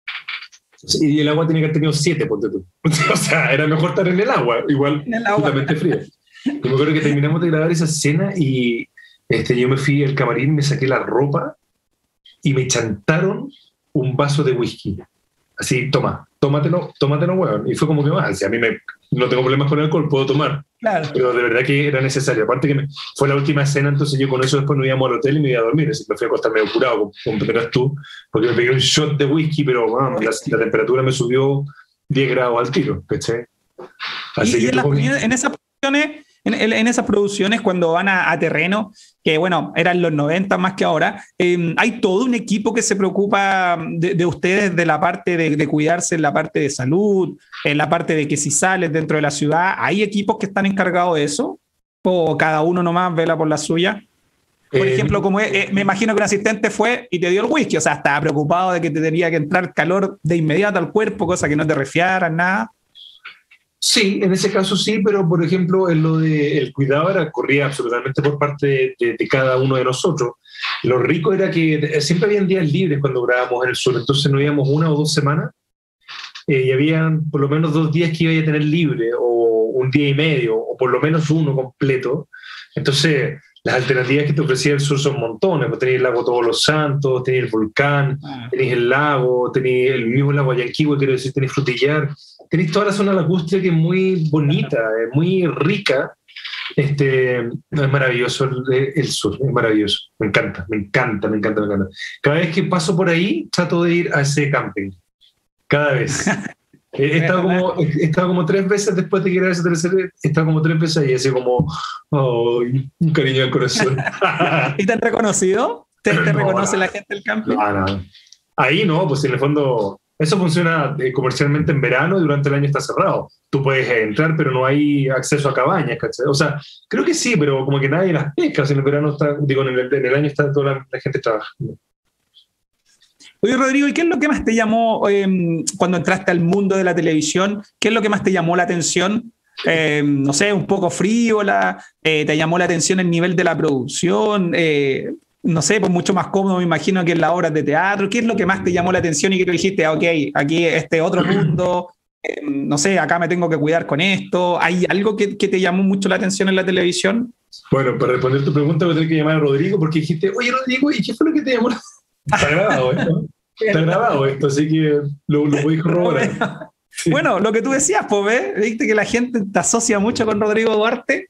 Y el agua tenía que haber tenido 7, ponte tú. O sea, era mejor estar en el agua, igual totalmente frío. Y me acuerdo que terminamos de grabar esa escena y yo me fui al camarín, me saqué la ropa y me chantaron un vaso de whisky. Así, tómatelo, weón. Y fue como que más, si a mí no tengo problemas con el alcohol, puedo tomar. Claro. Pero de verdad que era necesario. Aparte que fue la última cena, entonces yo con eso después me íbamos al hotel y me iba a dormir. Así que me fui a acostar medio curado, como comprenderás tú, porque me pegué un shot de whisky, pero vamos, la temperatura me subió 10 grados al tiro, ¿cachai? Así y que en esas producciones, cuando van a terreno, que bueno, eran los 90 más que ahora, hay todo un equipo que se preocupa de ustedes, de la parte de cuidarse, en la parte de salud, en la parte de que si sales dentro de la ciudad, ¿hay equipos que están encargados de eso? ¿O cada uno nomás vela por la suya? Por ejemplo, como me imagino que un asistente fue y te dio el whisky, o sea, estaba preocupado de que te tenía que entrar calor de inmediato al cuerpo, cosa que no te resfriaras, nada. Sí, en ese caso sí, pero por ejemplo, en lo del cuidado corría absolutamente por parte de cada uno de nosotros. Lo rico era que siempre habían días libres cuando grabábamos en el sur, entonces no íbamos 1 o 2 semanas y habían por lo menos 2 días que iba a tener libre, o 1 día y medio, o por lo menos 1 completo. Entonces, las alternativas que te ofrecía el sur son montones. Pues tenéis el lago Todos los Santos, tenéis el volcán, tenéis el lago, tenéis el mismo lago Yanquihue, quiero decir, tenéis Frutillar. Tenéis toda la zona lacustre que es muy bonita, es muy rica. Es maravilloso el sur, es maravilloso. Me encanta. Cada vez que paso por ahí, trato de ir a ese camping. Cada vez. He estado como 3 veces después de que era ese tercer, he estado como 3 veces ahí, así como un cariño al corazón. ¿Y te han reconocido? ¿Te reconoce la gente del camping? No. Ahí no, pues en el fondo eso funciona comercialmente en verano y durante el año está cerrado. Tú puedes entrar, pero no hay acceso a cabañas, ¿cachai? O sea, creo que sí, pero como que nadie las pesca. En el verano en el año está toda la gente trabajando. Oye, Rodrigo, ¿y qué es lo que más te llamó cuando entraste al mundo de la televisión? ¿Qué es lo que más te llamó la atención? No sé, un poco frívola, ¿te llamó la atención el nivel de la producción? No sé, pues mucho más cómodo, me imagino, que en las obras de teatro. ¿Qué es lo que más te llamó la atención y que dijiste, ok, aquí este otro mundo, no sé, acá me tengo que cuidar con esto? ¿Hay algo que te llamó mucho la atención en la televisión? Bueno, para responder tu pregunta voy a tener que llamar a Rodrigo, porque dijiste, oye, Rodrigo, ¿y qué fue lo que te llamó la atención? Está grabado esto. Está grabado esto, así que lo voy a corroborar. Sí. Bueno, lo que tú decías, pues, viste que la gente te asocia mucho con Rodrigo Duarte.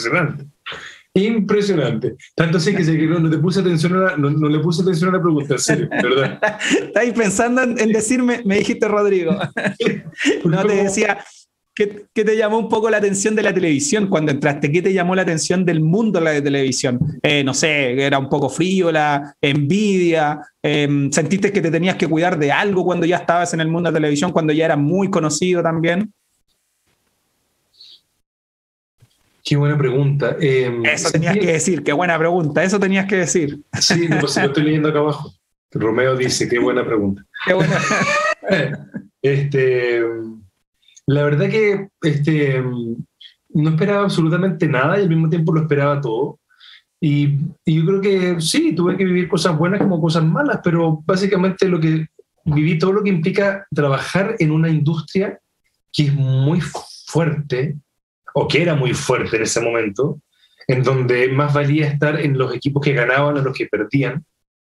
Impresionante. Tanto así que no le puse atención a la pregunta, en serio, ¿verdad? Estáis pensando en decirme, me dijiste Rodrigo. No, te decía, ¿qué te llamó un poco la atención de la televisión cuando entraste? ¿Qué te llamó la atención del mundo de la televisión? No sé, era un poco frío, la envidia. ¿Sentiste que te tenías que cuidar de algo cuando ya estabas en el mundo de la televisión, cuando ya eras muy conocido también? Qué buena pregunta. Eso tenías que decir, qué buena pregunta, eso tenías que decir. Sí, pues lo estoy leyendo acá abajo. Romeo dice, qué buena pregunta. Qué buena. La verdad que no esperaba absolutamente nada y al mismo tiempo lo esperaba todo. Y yo creo que sí, tuve que vivir cosas buenas como cosas malas, pero básicamente viví todo lo que implica trabajar en una industria que es muy fuerte, o que era muy fuerte en ese momento, en donde más valía estar en los equipos que ganaban a los que perdían.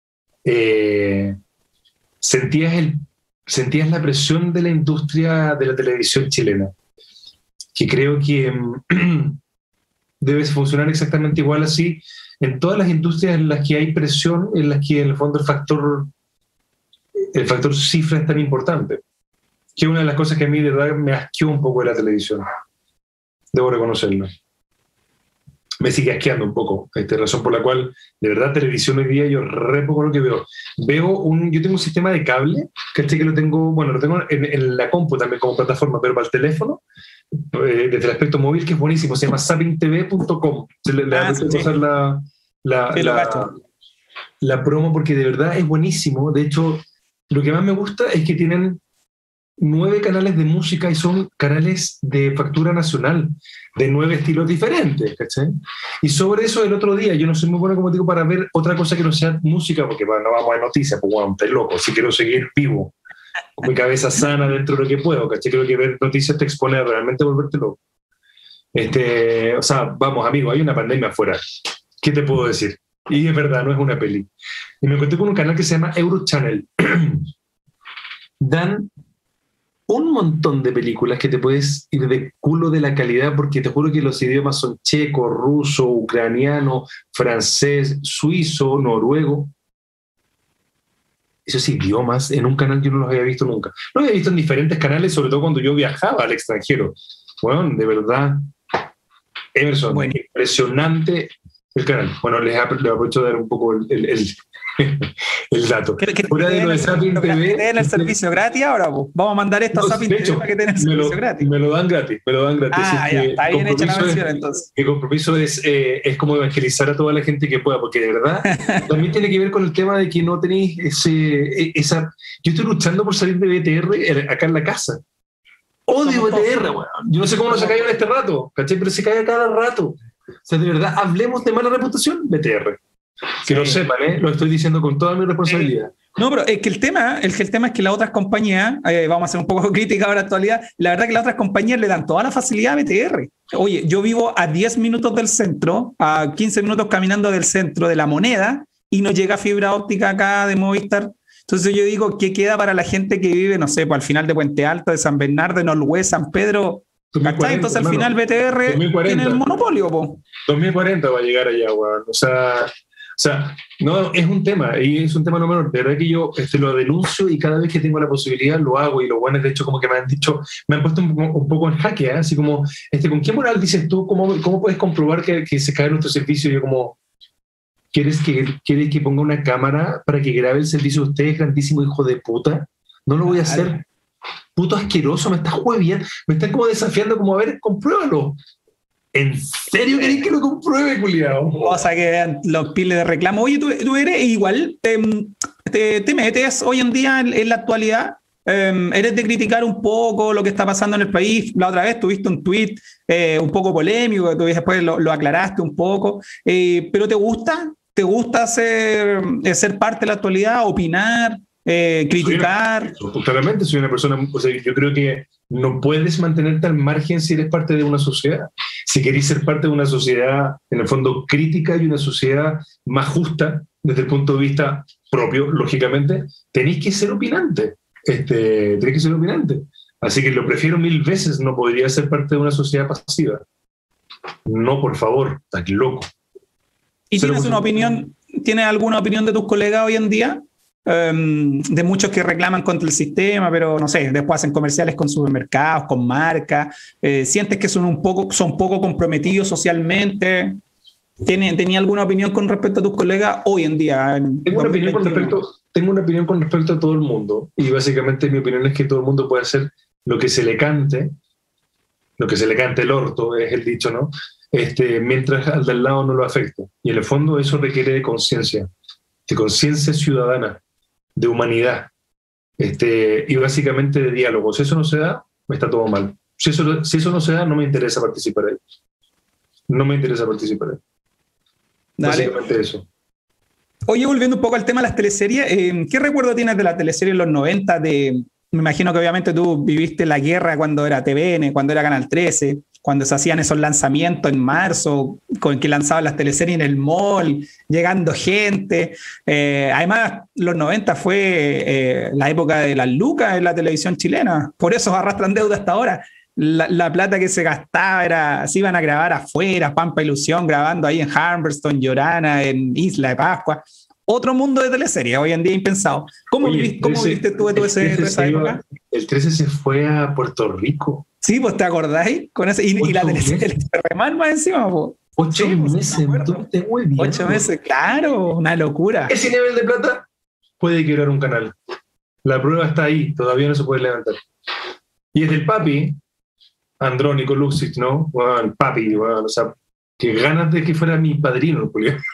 Sentías la presión de la industria de la televisión chilena, que creo que debe funcionar exactamente igual así en todas las industrias en las que hay presión, en las que en el fondo el factor cifra es tan importante, que es una de las cosas que a mí de verdad me asqueó un poco de la televisión. Debo reconocerlo. Me sigue asqueando un poco. Razón por la cual, de verdad, televisión hoy día yo re poco lo que veo. Yo tengo un sistema de cable, que lo tengo en la compu también como plataforma, pero para el teléfono, desde el aspecto móvil, que es buenísimo, se llama zappingtv.com. Le pasar la promo porque de verdad es buenísimo. De hecho, lo que más me gusta es que tienen 9 canales de música y son canales de factura nacional, de 9 estilos diferentes, ¿cachai? Y sobre eso el otro día, yo no soy muy bueno, como digo, para ver otra cosa que no sea música, porque bueno, no vamos a noticias, pues bueno, estoy loco, si quiero seguir vivo, con mi cabeza sana dentro de lo que puedo, ¿cachai? Creo que ver noticias te expone a realmente volverte loco. O sea, vamos, amigo, hay una pandemia afuera. ¿Qué te puedo decir? Y es verdad, no es una peli. Y me encontré con un canal que se llama Eurochannel. Dan un montón de películas que te puedes ir de culo de la calidad, porque te juro que los idiomas son checo, ruso, ucraniano, francés, suizo, noruego. Esos idiomas en un canal yo no los había visto nunca. Los había visto en diferentes canales, sobre todo cuando yo viajaba al extranjero. Bueno, de verdad, Emerson, bueno, impresionante el canal. Bueno, les aprovecho de dar un poco el dato. Fuera de lo de Zapping TV. ¿Tienen el servicio gratis ahora? Vamos a mandar esto a Zapping TV para que tengan el servicio gratis. Me lo dan gratis. Ah, ya, está bien hecha la mención entonces. Mi compromiso es como evangelizar a toda la gente que pueda, porque de verdad también tiene que ver con el tema de que no tenéis esa... Yo estoy luchando por salir de BTR acá en la casa. Odio BTR, weón. Yo no sé cómo no se cayó en este rato, ¿cachai? Pero se cae a cada rato. O sea, de verdad, hablemos de mala reputación, BTR. Que lo sepan, lo estoy diciendo con toda mi responsabilidad. No, pero es que el tema es que las otras compañías, vamos a hacer un poco crítica ahora en la actualidad, la verdad que las otras compañías le dan toda la facilidad a BTR. Oye, yo vivo a 10 minutos del centro, a 15 minutos caminando del centro de La Moneda, y no llega fibra óptica acá de Movistar. Entonces yo digo, ¿qué queda para la gente que vive, no sé, pues al final de Puente Alto, de San Bernardo, de Nolhue, San Pedro? 2040, entonces al final BTR 2040. Tiene el monopolio, po. 2040 va a llegar allá, weón. O sea, no, es un tema, y es un tema no menor. De verdad que yo lo denuncio y cada vez que tengo la posibilidad lo hago, y lo bueno es, de hecho, como que me han puesto un poco en jaque, ¿eh? Así como, ¿con qué moral dices tú? ¿Cómo puedes comprobar que se cae nuestro servicio? Y yo como, ¿quieres que ponga una cámara para que grabe el servicio de ustedes, grandísimo hijo de puta? No lo voy a hacer. Puto asqueroso, me estás hueviando, me están como desafiando, como, a ver, compruébalo. ¿En serio querés que lo compruebe, culiao? O sea, que vean los piles de reclamo. Oye, tú eres igual, te metes hoy en día en la actualidad, eres de criticar un poco lo que está pasando en el país. La otra vez tuviste un tweet un poco polémico, tú después lo aclaraste un poco, pero ¿te gusta ser parte de la actualidad, opinar? Criticar. Claramente soy una persona, o sea, yo creo que no puedes mantenerte al margen si eres parte de una sociedad. Si querés ser parte de una sociedad, en el fondo, crítica, y una sociedad más justa desde el punto de vista propio, lógicamente, tenéis que ser opinante. Así que lo prefiero 1000 veces. No podría ser parte de una sociedad pasiva. No, por favor, estás loco. ¿Y tienes alguna opinión de tus colegas hoy en día? De muchos que reclaman contra el sistema, pero no sé, después hacen comerciales con supermercados, con marcas. ¿Sientes que son poco comprometidos socialmente? ¿Tenía alguna opinión con respecto a tus colegas hoy en día? Tengo una opinión con respecto a todo el mundo, y básicamente mi opinión es que todo el mundo puede hacer lo que se le cante el orto, es el dicho, ¿no? Mientras al del lado no lo afecte. Y en el fondo eso requiere de conciencia ciudadana, de humanidad, y básicamente de diálogo. Si eso no se da, está todo mal. Si eso no se da, no me interesa participar ahí. Básicamente eso. Oye, volviendo un poco al tema de las teleseries, ¿qué recuerdo tienes de la teleserie en los 90? Me imagino que obviamente tú viviste la guerra cuando era TVN, cuando era Canal 13, cuando se hacían esos lanzamientos en marzo, con que lanzaban las teleseries en el mall, llegando gente. Además, los 90 fue la época de las lucas en la televisión chilena, por eso arrastran deuda hasta ahora. La plata que se gastaba se iban a grabar afuera, Pampa Ilusión grabando ahí en Humberstone, Llorana, en Isla de Pascua. Otro mundo de teleserie, hoy en día impensado. ¿Cómo viviste tú esa época? El 13 se fue a Puerto Rico. Sí, pues ¿te acordáis? Con ese, y la teleserie Remar más encima, pues. 8 meses, entonces, muy bien. 8 meses, claro, una locura. Ese nivel de plata puede quebrar un canal. La prueba está ahí, todavía no se puede levantar. Y es del papi, Andrónico Luxich, ¿no? Bueno, papi, bueno, o sea, que ganas de que fuera mi padrino, Julián.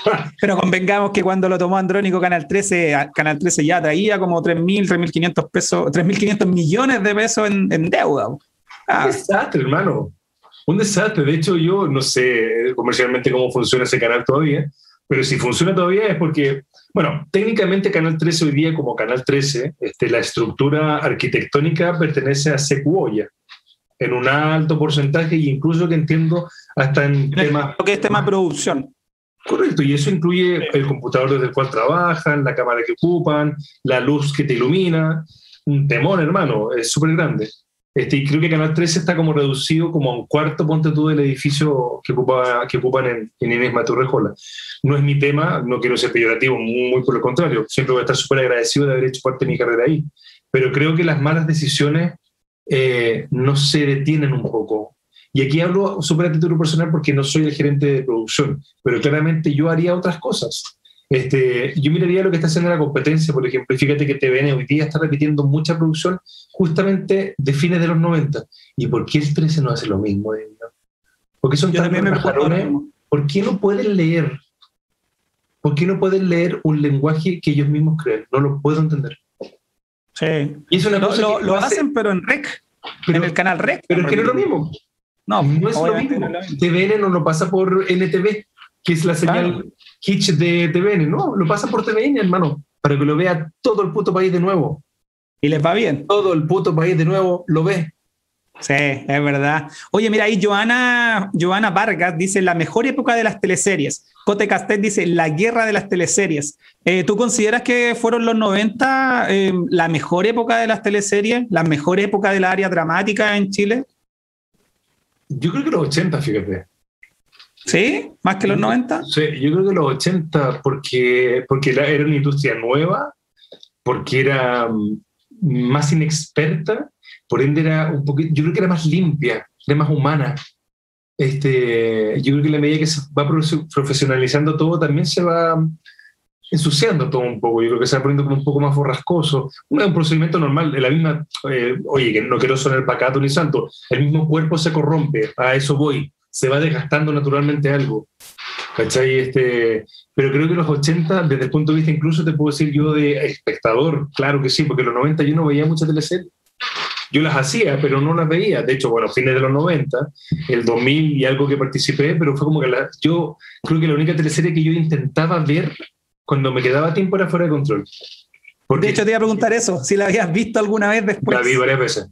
Pero convengamos que cuando lo tomó Andrónico, Canal 13 ya traía como 3.500 pesos, 3.500 millones de pesos en deuda. Un desastre, hermano. Un desastre. De hecho, yo no sé comercialmente cómo funciona ese canal todavía, pero si funciona todavía es porque, bueno, técnicamente Canal 13 hoy día como Canal 13, la estructura arquitectónica pertenece a Sequoia, en un alto porcentaje, y incluso que entiendo hasta en temas... Lo que es tema de producción. Correcto, y eso incluye el computador desde el cual trabajan, la cámara que ocupan, la luz que te ilumina, un temón, hermano, es súper grande. Y creo que Canal 13 está como reducido como a un cuarto, ponte tú, del edificio que ocupan en Inés Maturrejola. No es mi tema, no quiero ser peyorativo, muy por el contrario, siempre voy a estar súper agradecido de haber hecho parte de mi carrera ahí, pero creo que las malas decisiones no se detienen un poco. Y aquí hablo súper a título personal porque no soy el gerente de producción, pero claramente yo haría otras cosas. Yo miraría lo que está haciendo la competencia, por ejemplo, y fíjate que TVN hoy día está repitiendo mucha producción justamente de fines de los 90. ¿Y por qué el 13 no hace lo mismo? ¿Por qué son tan rajarones? ¿Por qué no pueden leer? ¿Por qué no pueden leer un lenguaje que ellos mismos creen? No lo puedo entender. Sí. Y es una cosa lo hacen, pero en REC, en el canal REC. Pero es que no es lo mismo. No es lo mismo. TVN no lo pasa por NTV, que es la señal Hitch de TVN. No, lo pasa por TVN, hermano, para que lo vea todo el puto país de nuevo. ¿Y les va bien? Todo el puto país de nuevo lo ve. Sí, es verdad. Oye, mira, ahí Joana Vargas dice la mejor época de las teleseries. Cote Castet dice la guerra de las teleseries. ¿Tú consideras que fueron los 90 la mejor época de las teleseries? ¿La mejor época de la área dramática en Chile? Yo creo que los 80, fíjate. ¿Sí? ¿Más que los 90? Sí, yo creo que los 80 porque era una industria nueva, porque era más inexperta, por ende era un poquito, yo creo que era más limpia, era más humana. Yo creo que a la medida que se va profesionalizando todo, también se va ensuciando todo un poco. Yo creo que se va poniendo como un poco más borrascoso. Un procedimiento normal, de la misma, oye, que no quiero sonar pacato ni santo, el mismo cuerpo se corrompe, a eso voy, se va desgastando naturalmente algo. ¿Cachai? Pero creo que los 80, desde el punto de vista, incluso te puedo decir yo de espectador, claro que sí, porque los 90 yo no veía muchas teleseries. Yo las hacía, pero no las veía. De hecho, bueno, fines de los 90, el 2000 y algo que participé, pero fue como que yo creo que la única teleserie que yo intentaba ver cuando me quedaba tiempo era Fuera de Control. De hecho, te iba a preguntar eso, si la habías visto alguna vez después. La vi varias veces.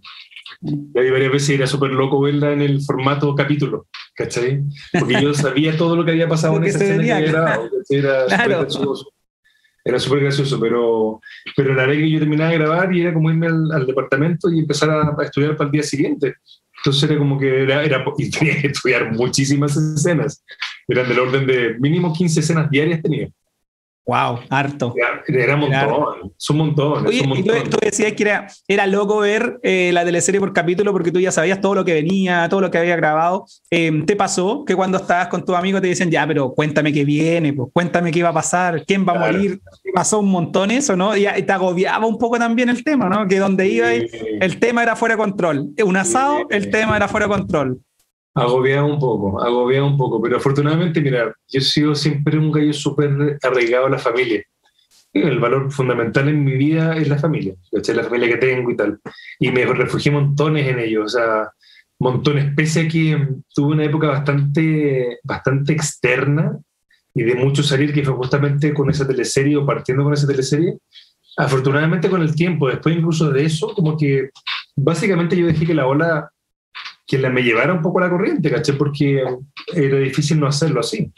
Y era súper loco verla en el formato capítulo, ¿cachai? Porque yo sabía todo lo que había pasado en esa escena que había grabado. Era súper gracioso. Era súper gracioso, pero la verdad que yo terminaba de grabar y era como irme al departamento y empezar a estudiar para el día siguiente. Entonces era como que y tenía que estudiar muchísimas escenas. Eran del orden de mínimo 15 escenas diarias tenía. Wow, harto. Era un montón, es un montón. Oye, y tú decías que era loco ver la teleserie por capítulo porque tú ya sabías todo lo que venía, todo lo que había grabado. ¿Te pasó que cuando estabas con tus amigos te dicen, ya, pero cuéntame qué viene, pues cuéntame qué va a pasar, quién va a morir? Pasó un montón eso, ¿no? Y te agobiaba un poco también el tema, ¿no? Que donde iba el tema era fuera de control. Un asado, el tema era fuera de control. Agobiaba un poco, pero afortunadamente, mira, yo he sido siempre un gallo súper arraigado a la familia. El valor fundamental en mi vida es la familia, ¿cachai? La familia que tengo y tal. Y me refugié montones en ellos, o sea, montones, pese a que tuve una época bastante externa y de mucho salir, que fue justamente con esa teleserie o partiendo con esa teleserie. Afortunadamente con el tiempo, después incluso de eso, como que básicamente yo dejé que la ola me llevara un poco a la corriente, ¿cachai? Porque era difícil no hacerlo así.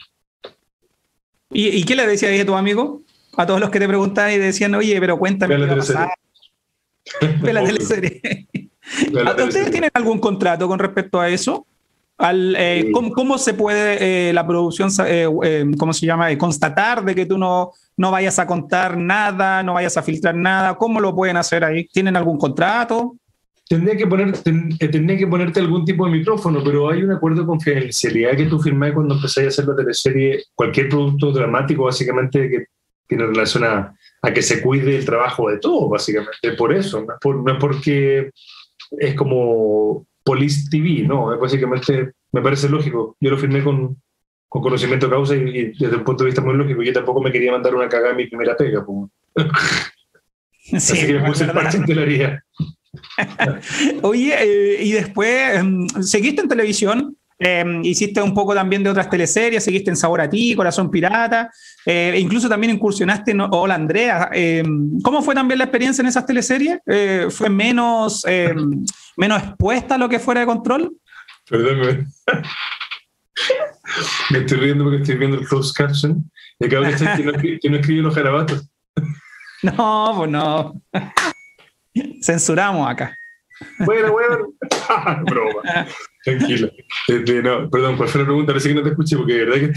¿Y qué le decías ahí a tu amigo? A todos los que te preguntaban y decían, oye, pero cuéntame qué va a pasar. Ve la teleserie. ¿Ustedes tienen algún contrato con respecto a eso? ¿Cómo se puede la producción, cómo se llama, constatar de que tú no vayas a contar nada, no vayas a filtrar nada? ¿Cómo lo pueden hacer ahí? ¿Tienen algún contrato? Tendría que ponerte algún tipo de micrófono, pero hay un acuerdo de confidencialidad que tú firmás cuando empezás a hacer la teleserie, cualquier producto dramático, básicamente, que tiene relación a que se cuide el trabajo de todo, básicamente. Por eso, no es porque es como Police TV, no, es básicamente, me parece lógico. Yo lo firmé con conocimiento de causa y desde un punto de vista muy lógico. Yo tampoco me quería mandar una cagada en mi primera pega. Pues. Sí, así que me puse el parche en telaría. Oye, y después, ¿seguiste en televisión? Hiciste un poco también de otras teleseries, seguiste en Sabor a Ti, Corazón Pirata, incluso también incursionaste en Hola Andrea. ¿Cómo fue también la experiencia en esas teleseries? ¿Fue menos expuesta a lo que fuera de control? Perdón, me estoy riendo porque estoy viendo el closed caption y acabo de decir que no escribí los garabatos. No, pues no. Censuramos acá. Bueno. Broma. Tranquila. No, perdón, ¿cuál fue la pregunta? Parece que no te escuché porque de verdad que...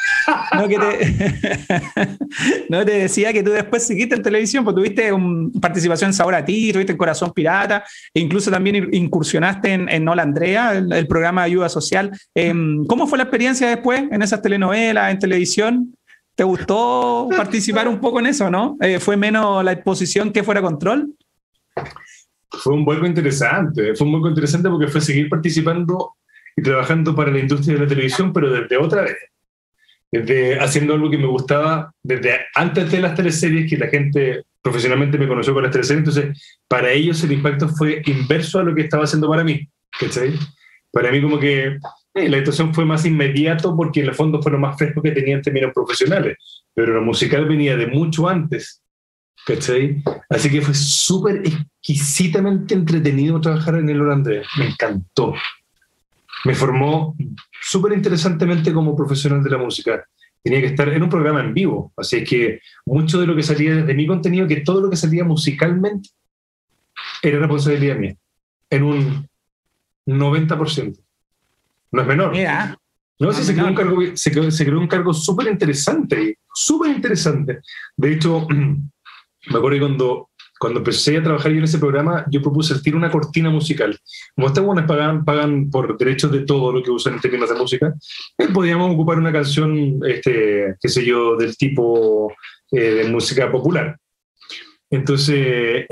No, te decía que tú después seguiste en televisión, pues tuviste participación en Sabor a Ti, tuviste en Corazón Pirata, e incluso también incursionaste en Hola Andrea, el programa de ayuda social. ¿Cómo fue la experiencia después en esas telenovelas, en televisión? ¿Te gustó participar un poco en eso, no? ¿Fue menos la exposición que fuera control? Fue un vuelco interesante porque fue seguir participando y trabajando para la industria de la televisión, pero desde otra vez. Desde haciendo algo que me gustaba desde antes de las teleseries, que la gente profesionalmente me conoció con las teleseries, entonces para ellos el impacto fue inverso a lo que estaba haciendo para mí, ¿cachai? Para mí como que la actuación fue más inmediato porque en el fondo fue lo más fresco que tenía en términos profesionales, pero lo musical venía de mucho antes, ¿cachai? Así que fue súper exquisitamente entretenido trabajar en el Hola Andrea, me encantó. Me formó súper interesantemente como profesional de la música. Tenía que estar en un programa en vivo, así es que mucho de lo que salía de mi contenido, que todo lo que salía musicalmente, era responsabilidad mía, en un 90%. No es menor. Mira, no, sí, se creó un cargo súper interesante. De hecho, me acuerdo que cuando empecé a trabajar yo en ese programa, yo propuse el tiro una cortina musical. Como estas buenas pagan por derechos de todo lo que usan en términos de música, podíamos ocupar una canción, qué sé yo, del tipo de música popular. Entonces,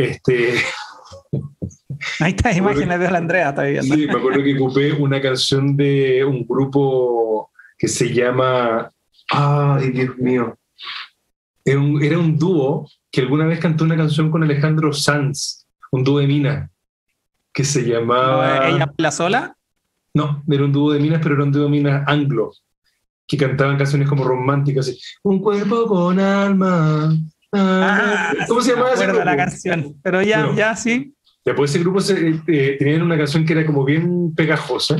ahí está, imágenes de la Andrea, está viendo. Sí, me acuerdo que ocupé una canción de un grupo que se llama... Ay, Dios mío. Era un dúo que alguna vez cantó una canción con Alejandro Sanz, un dúo de minas, que se llamaba... ¿Ella la sola? No, era un dúo de minas, pero era un dúo de minas anglo, que cantaban canciones como románticas, así, un cuerpo con alma. ¿Cómo se llama ese grupo? La canción, pero ya, bueno, ya sí. Ya, pues ese grupo tenían una canción que era como bien pegajosa,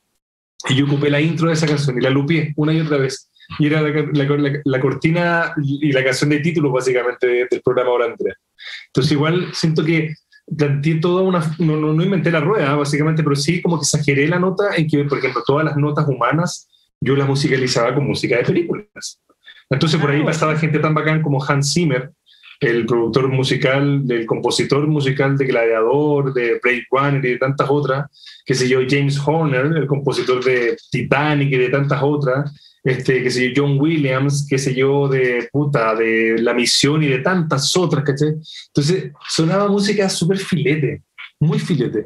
y yo ocupé la intro de esa canción y la lupié una y otra vez. Y era la cortina y la canción de título, básicamente, del programa Hola Andrea. Entonces, igual siento que planteé toda una... No inventé la rueda, básicamente, pero sí como que exageré la nota en que, por ejemplo, todas las notas humanas yo las musicalizaba con música de películas. Entonces, por ahí pasaba gente tan bacán como Hans Zimmer, el productor musical, el compositor musical de Gladiador, de Blade Runner y de tantas otras, qué sé yo, James Horner, el compositor de Titanic y de tantas otras, qué sé yo, John Williams, qué sé yo, de La Misión y de tantas otras, ¿cachai? Entonces sonaba música súper filete, muy filete.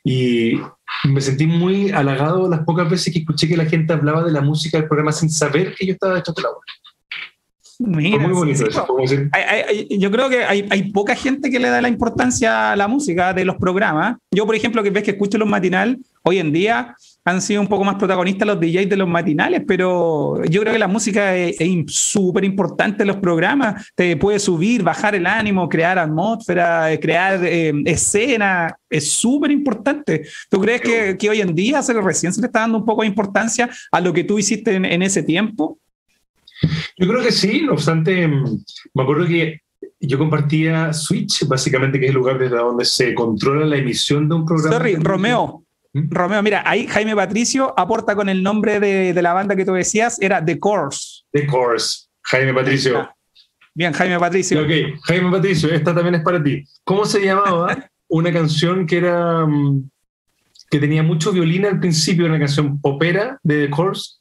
Y me sentí muy halagado las pocas veces que escuché que la gente hablaba de la música del programa sin saber que yo estaba detrás de la obra. Mira, muy bonito eso. Yo creo que hay poca gente que le da la importancia a la música de los programas. Yo, por ejemplo, que ves que escucho los matinales, hoy en día han sido un poco más protagonistas los DJs de los matinales, pero yo creo que la música es súper importante en los programas. Te puede subir, bajar el ánimo, crear atmósfera, crear escena. Es súper importante. ¿Tú crees que hoy en día recién se le está dando un poco de importancia a lo que tú hiciste en ese tiempo? Yo creo que sí, no obstante, me acuerdo que yo compartía Switch, básicamente, que es el lugar desde donde se controla la emisión de un programa. Sorry, Romeo, mira, ahí Jaime Patricio aporta con el nombre de la banda que tú decías, era The Course. The Course, Jaime Patricio. Bien, Jaime Patricio. Ok, Jaime Patricio, esta también es para ti. ¿Cómo se llamaba una canción que tenía mucho violín al principio, una canción popera de The Course?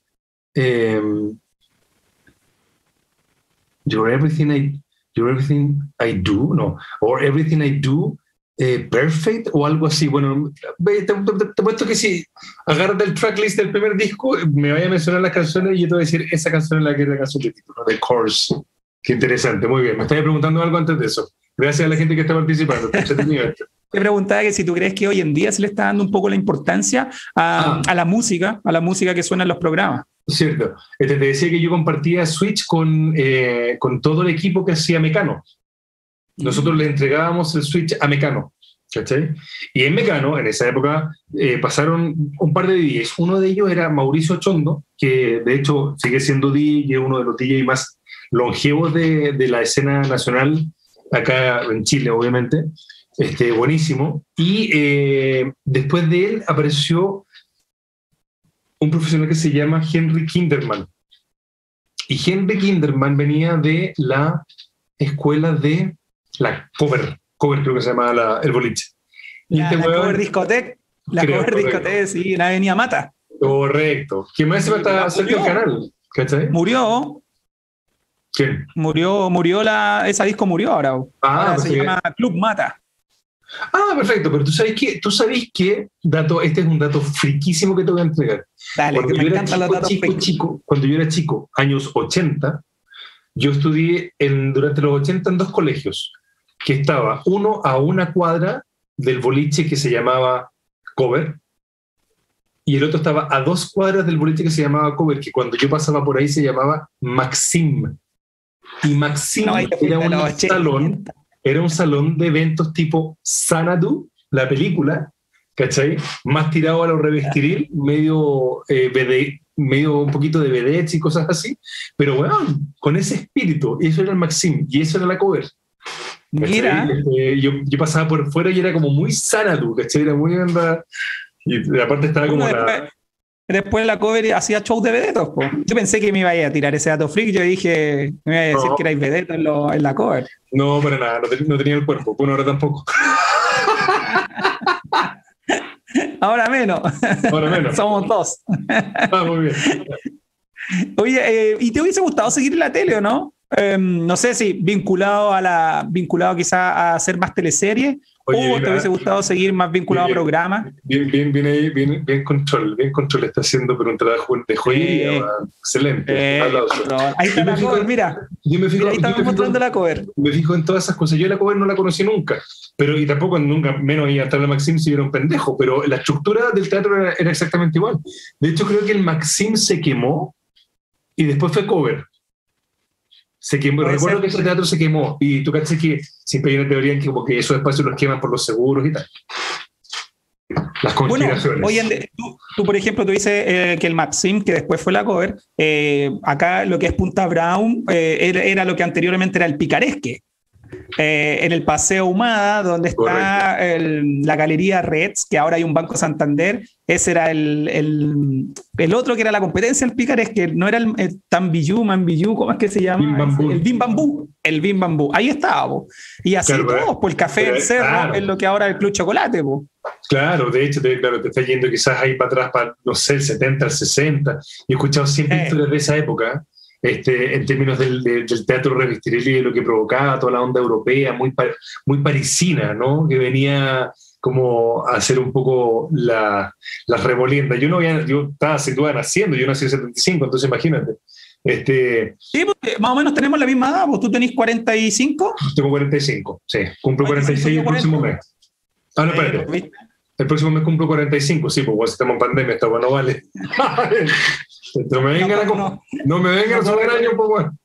You're everything I do, no, or everything I do, Perfect o algo así. Bueno, te puesto que si agarras el tracklist del primer disco, me vaya a mencionar las canciones y yo te voy a decir esa canción es la que es la canción de título, The Course. Qué interesante, muy bien. Me estabas preguntando algo antes de eso. Gracias a la gente que está participando. Te preguntaba que si tú crees que hoy en día se le está dando un poco la importancia a la música que suena en los programas. Cierto. Te decía que yo compartía Switch con todo el equipo que hacía Mecano. Nosotros le entregábamos el Switch a Mecano, ¿cachai? Y en Mecano, en esa época, pasaron un par de DJs. Uno de ellos era Mauricio Chondo, que de hecho sigue siendo DJ, uno de los DJs más longevos de la escena nacional, acá en Chile, obviamente. Buenísimo. Y después de él apareció un profesional que se llama Henry Kinderman. Y Henry Kinderman venía de la escuela de la cover creo que se llama el boliche. La cover discoteca, sí, en Avenida Mata. Correcto. ¿Quién más se va a hacer el canal? ¿Cachai? Murió. ¿Quién? Esa disco murió ahora. Ahora se llama Club Mata. Ah, perfecto, pero tú sabes que este es un dato friquísimo que te voy a entregar. Dale, que me encantan los datos friquísimos. Cuando yo era chico, años 80, yo estudié durante los 80 en 2 colegios, que estaba uno a una cuadra del boliche que se llamaba Cover, y el otro estaba a 2 cuadras del boliche que se llamaba Cover, que cuando yo pasaba por ahí se llamaba Maxim. Y Maxim era un salón de eventos tipo Xanadu, la película, ¿cachai? Más tirado a lo revestiril, medio un poquito de vedettes y cosas así, pero bueno, con ese espíritu, eso era el Maxim, y eso era la Cover. Mira. Yo pasaba por fuera y era como muy Xanadu, ¿cachai? Era muy onda, y aparte estaba como Después la Cover hacía shows de vedetos, po. Yo pensé que me iba a tirar ese dato freak. Yo dije, me iba a decir que erais vedetos en la Cover. No, para nada, no tenía el cuerpo. Bueno, ahora tampoco. Ahora menos. Somos 2. Muy bien. Oye, ¿y te hubiese gustado seguir en la tele o no? No sé si vinculado quizás a hacer más teleseries. Oye, ¿O te hubiese gustado seguir más vinculado a programas? Bien control. Está haciendo pero un trabajo de joyería. Excelente. Ahí está la Cover, mira. Ahí estamos mostrando la Cover. Me fijo en todas esas cosas. Yo la Cover no la conocí nunca. Y tampoco nunca, menos iba a estar la Maxim si era un pendejo. Pero la estructura del teatro era exactamente igual. De hecho, creo que el Maxim se quemó y después fue Cover. Se quemó, recuerdo que ese teatro se quemó y tú caché que siempre hay una teoría en que como que esos espacios los queman por los seguros y tal. Las conspiraciones. Bueno, tú por ejemplo, tú dices que el Maxim, que después fue la Cover, acá lo que es Punta Brown era lo que anteriormente era el Picaresque. En el Paseo Humada, donde está la Galería Reds, que ahora hay un Banco Santander, ese era el otro que era la competencia, el Picaresque, no era el Tambillú, Mambillú, ¿cómo es que se llama? El Bim Bambú, ahí estaba, po. Y así todos, por el Café del Cerro, es lo que ahora es el Club Chocolate, po. Claro, de hecho, te está yendo quizás ahí para atrás, para, no sé, el 70, el 60, y he escuchado siempre historias de esa época, en términos del teatro revestiril y de lo que provocaba toda la onda europea, muy parisina, ¿no? Que venía como a hacer un poco la remolienda. Yo estaba sin duda naciendo, yo nací en 75, entonces imagínate. Sí, porque más o menos tenemos la misma edad, ¿vos tú tenés 45? Tengo 45, sí, cumplo 46 el próximo mes. Ah, no, espérate. El próximo mes cumplo 45, sí, pues estamos en pandemia, esta bueno, vale. No me vengan a sonar años, pues bueno.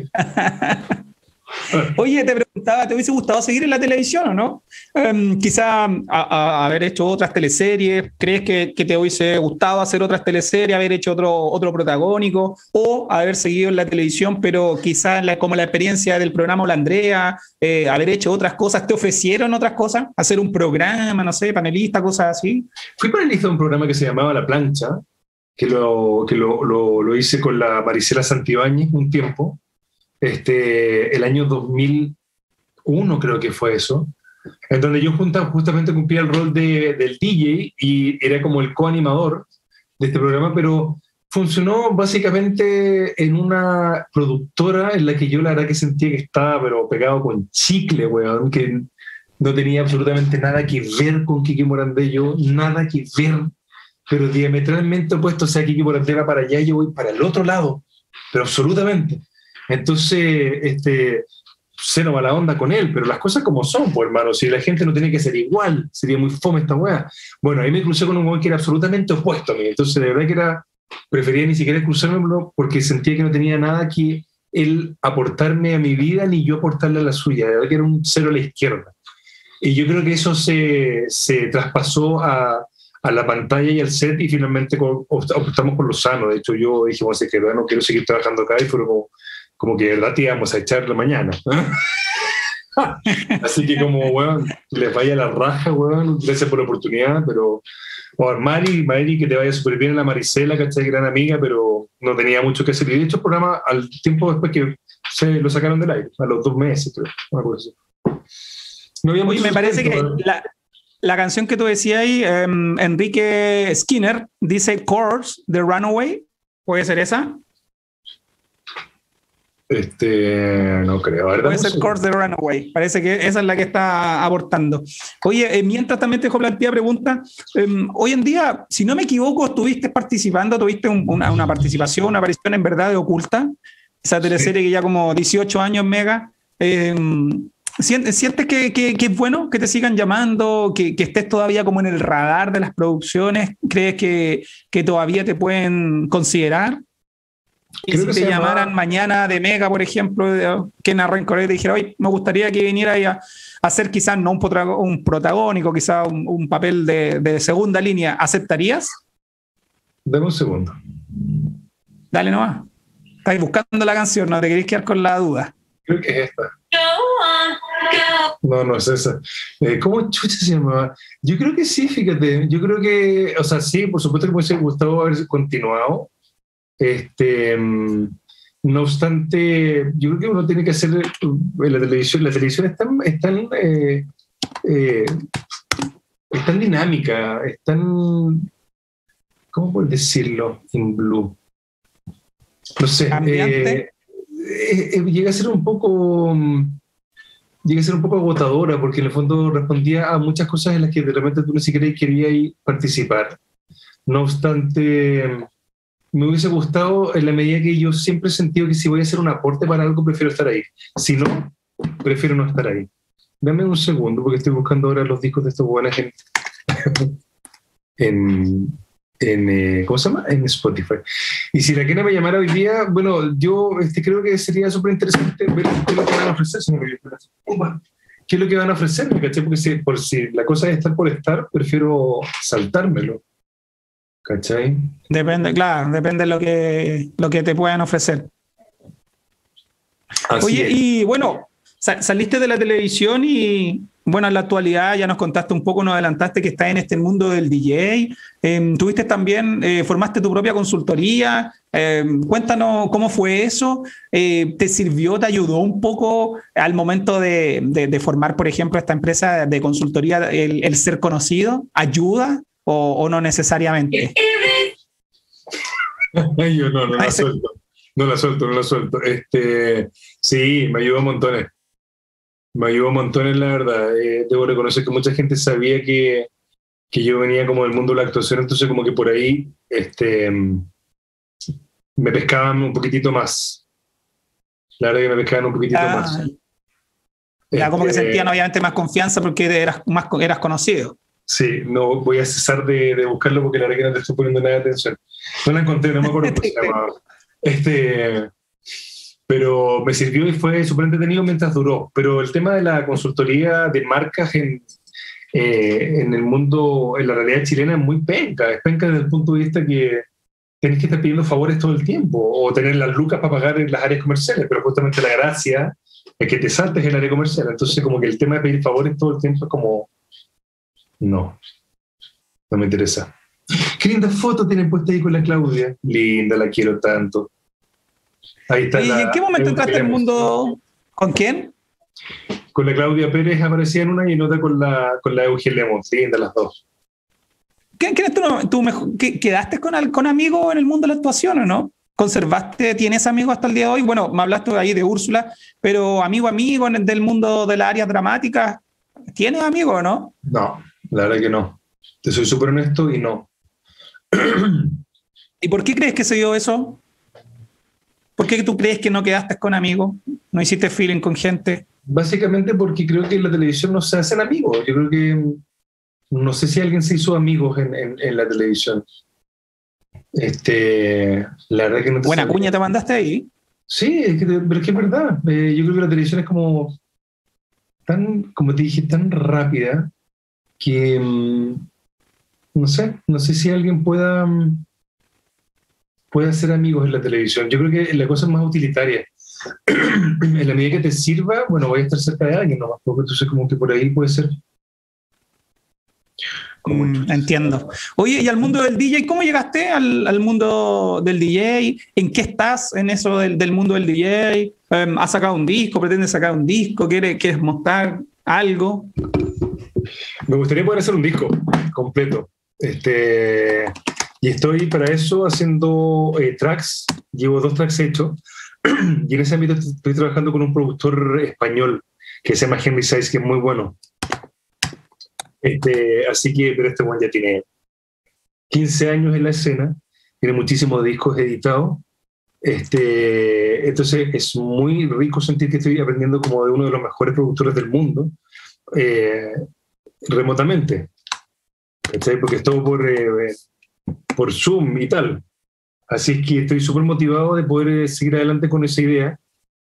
Oye, te preguntaba, ¿te hubiese gustado seguir en la televisión o no? Quizá haber hecho otras teleseries. ¿Crees que te hubiese gustado hacer otras teleseries, haber hecho otro protagónico, o haber seguido en la televisión, pero quizá como la experiencia del programa Hola Andrea, haber hecho otras cosas? ¿Te ofrecieron otras cosas? ¿Hacer un programa, no sé, panelista, cosas así? Fui panelista de un programa que se llamaba La Plancha, que lo hice con la Marisela Santibáñez un tiempo. El año 2001 creo que fue eso, en donde yo justamente cumplía el rol del DJ y era como el coanimador de este programa, pero funcionó básicamente en una productora en la que yo la verdad que sentía que estaba pero pegado con chicle, weón, que no tenía absolutamente nada que ver con Kiki Morandé, yo nada que ver, pero diametralmente opuesto. O sea, Kiki Morandé va para allá y yo voy para el otro lado, pero absolutamente. Entonces, cero mala onda con él, pero las cosas como son, pues, hermano. Si la gente no tiene que ser igual, sería muy fome esta weá. Bueno, ahí me crucé con un weón que era absolutamente opuesto a mí. Entonces, de verdad que prefería ni siquiera cruzármelo porque sentía que no tenía nada que él aportarme a mi vida ni yo aportarle a la suya. De verdad que era un cero a la izquierda. Y yo creo que eso se traspasó a la pantalla y al set, y finalmente optamos por lo sano. De hecho, yo dije, bueno, que no quiero seguir trabajando acá, y fue como que de verdad te íbamos a echar la mañana. Así que como, weón, les vaya la raja, weón, gracias por la oportunidad, pero Mari, que te vaya súper bien, la Marisela, ¿cachai? Gran amiga, pero no tenía mucho que hacer. Y de hecho el programa, al tiempo después que se lo sacaron del aire, a los 2 meses, creo, una cosa así. No había mucho. Oye, me parece que la canción que tú decías ahí, Enrique Skinner, dice Chords de Runaway, ¿puede ser esa? No creo, ¿verdad? Puede ser Chords de Runaway, parece que esa es la que está abortando. Oye, mientras también te dejo plantear pregunta, hoy en día, si no me equivoco, estuviste participando, tuviste una participación, una aparición en Verdad de Oculta, esa teleserie que ya como 18 años mega. ¿Sientes que es bueno que te sigan llamando, que estés todavía como en el radar de las producciones? ¿Crees que todavía te pueden considerar? Y si te llamaran mañana de Mega, por ejemplo, que narra en Corea, y te dijera, oye, me gustaría que viniera a hacer quizás no un protagónico, quizás un papel de segunda línea, ¿aceptarías? Dame un segundo. Dale nomás. Estáis buscando la canción, no te queréis quedar con la duda. Creo que es esta. No es esa. ¿Cómo chucha se llamaba? Yo creo que sí, fíjate. Yo creo que, o sea, sí, por supuesto que me hubiese gustado haber continuado. No obstante, yo creo que uno tiene que hacer la televisión es tan dinámica, es tan, ¿cómo puedes decirlo en blue? No sé, llega a ser un poco agotadora, porque en el fondo respondía a muchas cosas en las que de repente tú ni siquiera querías participar. No obstante, me hubiese gustado, en la medida que yo siempre he sentido que si voy a hacer un aporte para algo, prefiero estar ahí. Si no, prefiero no estar ahí. Dame un segundo, porque estoy buscando ahora los discos de estos buenos ¿cómo se llama? En Spotify. Y si la Kena me llamara hoy día, bueno, yo creo que sería súper interesante ver qué es lo que van a ofrecer. ¿Qué es lo que van a ofrecer? ¿Cachai? Porque si la cosa es estar por estar, prefiero saltármelo. ¿Cachai? Depende, claro, depende de lo que te puedan ofrecer. Así Oye, es. y bueno, saliste de la televisión y bueno, en la actualidad ya nos contaste un poco, nos adelantaste que estás en este mundo del DJ. Tuviste también, formaste tu propia consultoría. Cuéntanos cómo fue eso. ¿Te sirvió, te ayudó un poco al momento de formar, por ejemplo, esta empresa de consultoría, el ser conocido? ¿Ayuda o no necesariamente? Yo no la suelto. No la suelto. Sí, me ayudó montones. La verdad. Debo reconocer que mucha gente sabía que yo venía como del mundo de la actuación, entonces como que por ahí me pescaban un poquitito más. La verdad que me pescaban un poquitito más. Ya como que sentían obviamente más confianza porque eras conocido. Sí, no voy a cesar de buscarlo porque la verdad que no te estoy poniendo nada de atención. No la encontré, no me acuerdo cómo se llamaba. Pero me sirvió y fue súper entretenido mientras duró. Pero el tema de la consultoría de marcas en el mundo, en la realidad chilena, es muy penca. Es penca desde el punto de vista que tenés que estar pidiendo favores todo el tiempo o tener las lucas para pagar en las áreas comerciales, pero justamente la gracia es que te saltes el área comercial. Entonces como que el tema de pedir favores todo el tiempo es como no me interesa. Qué linda foto tienen puesta ahí con la Claudia. Linda, la quiero tanto. Ahí está. ¿Y en qué momento entraste al mundo? ¿Con quién? Con la Claudia Pérez aparecía en una y en otra con la Eugen Lemon. Linda las dos. ¿Quién es ¿Quedaste con amigos en el mundo de la actuación o no? ¿Conservaste, tienes amigos hasta el día de hoy? Bueno, me hablaste ahí de Úrsula, pero amigo del mundo de las áreas dramáticas, ¿Tienes amigos o no? No, la verdad que no. Te soy súper honesto y no. ¿Y por qué crees que se dio eso? ¿Por qué tú crees que no quedaste con amigos? ¿No hiciste feeling con gente? Básicamente porque creo que en la televisión no se hacen amigos. Yo creo que no sé si alguien se hizo amigos en la televisión. La verdad que no te Buena sabría. cuña te mandaste ahí. Sí, pero es que es verdad. Yo creo que la televisión es como tan, como te dije, tan rápida que no sé si alguien pueda hacer amigos en la televisión. Yo creo que la cosa es más utilitaria. En la medida que te sirva, bueno, voy a estar cerca de alguien, ¿no? Entonces como que por ahí puede ser. Entiendo. Oye, ¿y al mundo del DJ? ¿Cómo llegaste al mundo del DJ? ¿En qué estás en eso del mundo del DJ? ¿Has sacado un disco? ¿Pretendes sacar un disco? ¿Quieres mostrar algo? Me gustaría poder hacer un disco completo. Y estoy para eso haciendo tracks. Llevo 2 tracks hechos. Y en ese ámbito estoy trabajando con un productor español que se llama Henry Saiz, que es muy bueno. Así que, pero este one ya tiene 15 años en la escena, tiene muchísimos discos editados. Entonces es muy rico sentir que estoy aprendiendo como de uno de los mejores productores del mundo, remotamente. ¿Cachai? Porque es todo por Zoom y tal. Así es que estoy súper motivado de poder seguir adelante con esa idea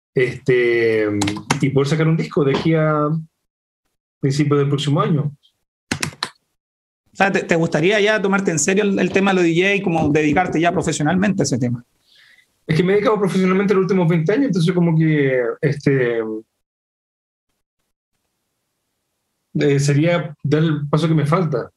y poder sacar un disco de aquí a principios del próximo año. O sea, ¿te gustaría ya tomarte en serio el tema de los DJ y como dedicarte ya profesionalmente a ese tema? Es que me he dedicado profesionalmente los últimos 20 años, entonces como que sería dar el paso que me falta.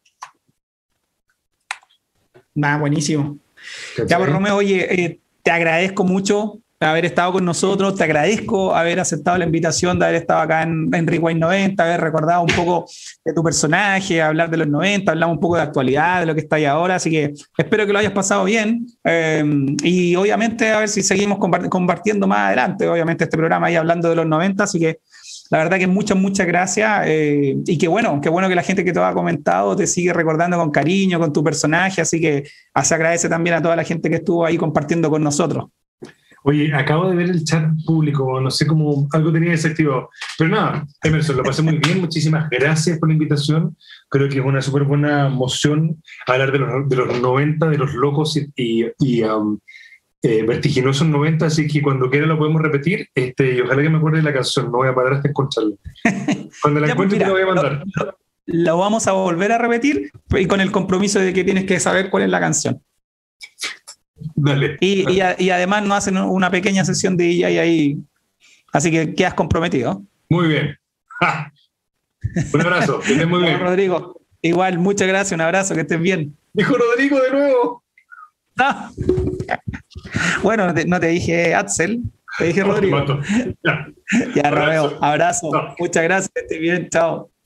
Buenísimo. ¿Cachai? Ya, pues, Romeo, oye, te agradezco mucho haber estado con nosotros, te agradezco haber aceptado la invitación de haber estado acá en Rewind 90, haber recordado un poco de tu personaje, hablar de los 90, hablamos un poco de actualidad, de lo que está ahí ahora, así que espero que lo hayas pasado bien y obviamente a ver si seguimos compartiendo más adelante, obviamente este programa ahí hablando de los 90, así que la verdad que muchas gracias y qué bueno que la gente que te ha comentado te sigue recordando con cariño, con tu personaje, así que se agradece también a toda la gente que estuvo ahí compartiendo con nosotros. Oye, acabo de ver el chat público, no sé cómo algo tenía desactivado. Pero nada, Emerson, lo pasé muy bien, muchísimas gracias por la invitación. Creo que es una súper buena moción hablar de los 90, de los locos y vertiginosos 90, así que cuando quiera lo podemos repetir y ojalá que me acuerde de la canción, no voy a parar hasta encontrarla. Cuando la encuentre te la voy a mandar. Lo vamos a volver a repetir y con el compromiso de que tienes que saber cuál es la canción. Dale. Y además nos hacen una pequeña sesión de DJ ahí, así que quedas comprometido. Muy bien. ¡Ja! Un abrazo, que estés muy bien. Rodrigo, igual, muchas gracias, un abrazo, que estés bien. Dijo Rodrigo de nuevo. Ah. Bueno, no te dije Axel, te dije Rodrigo. Ya, ya Romeo, abrazo. No. Muchas gracias, que estés bien, chao.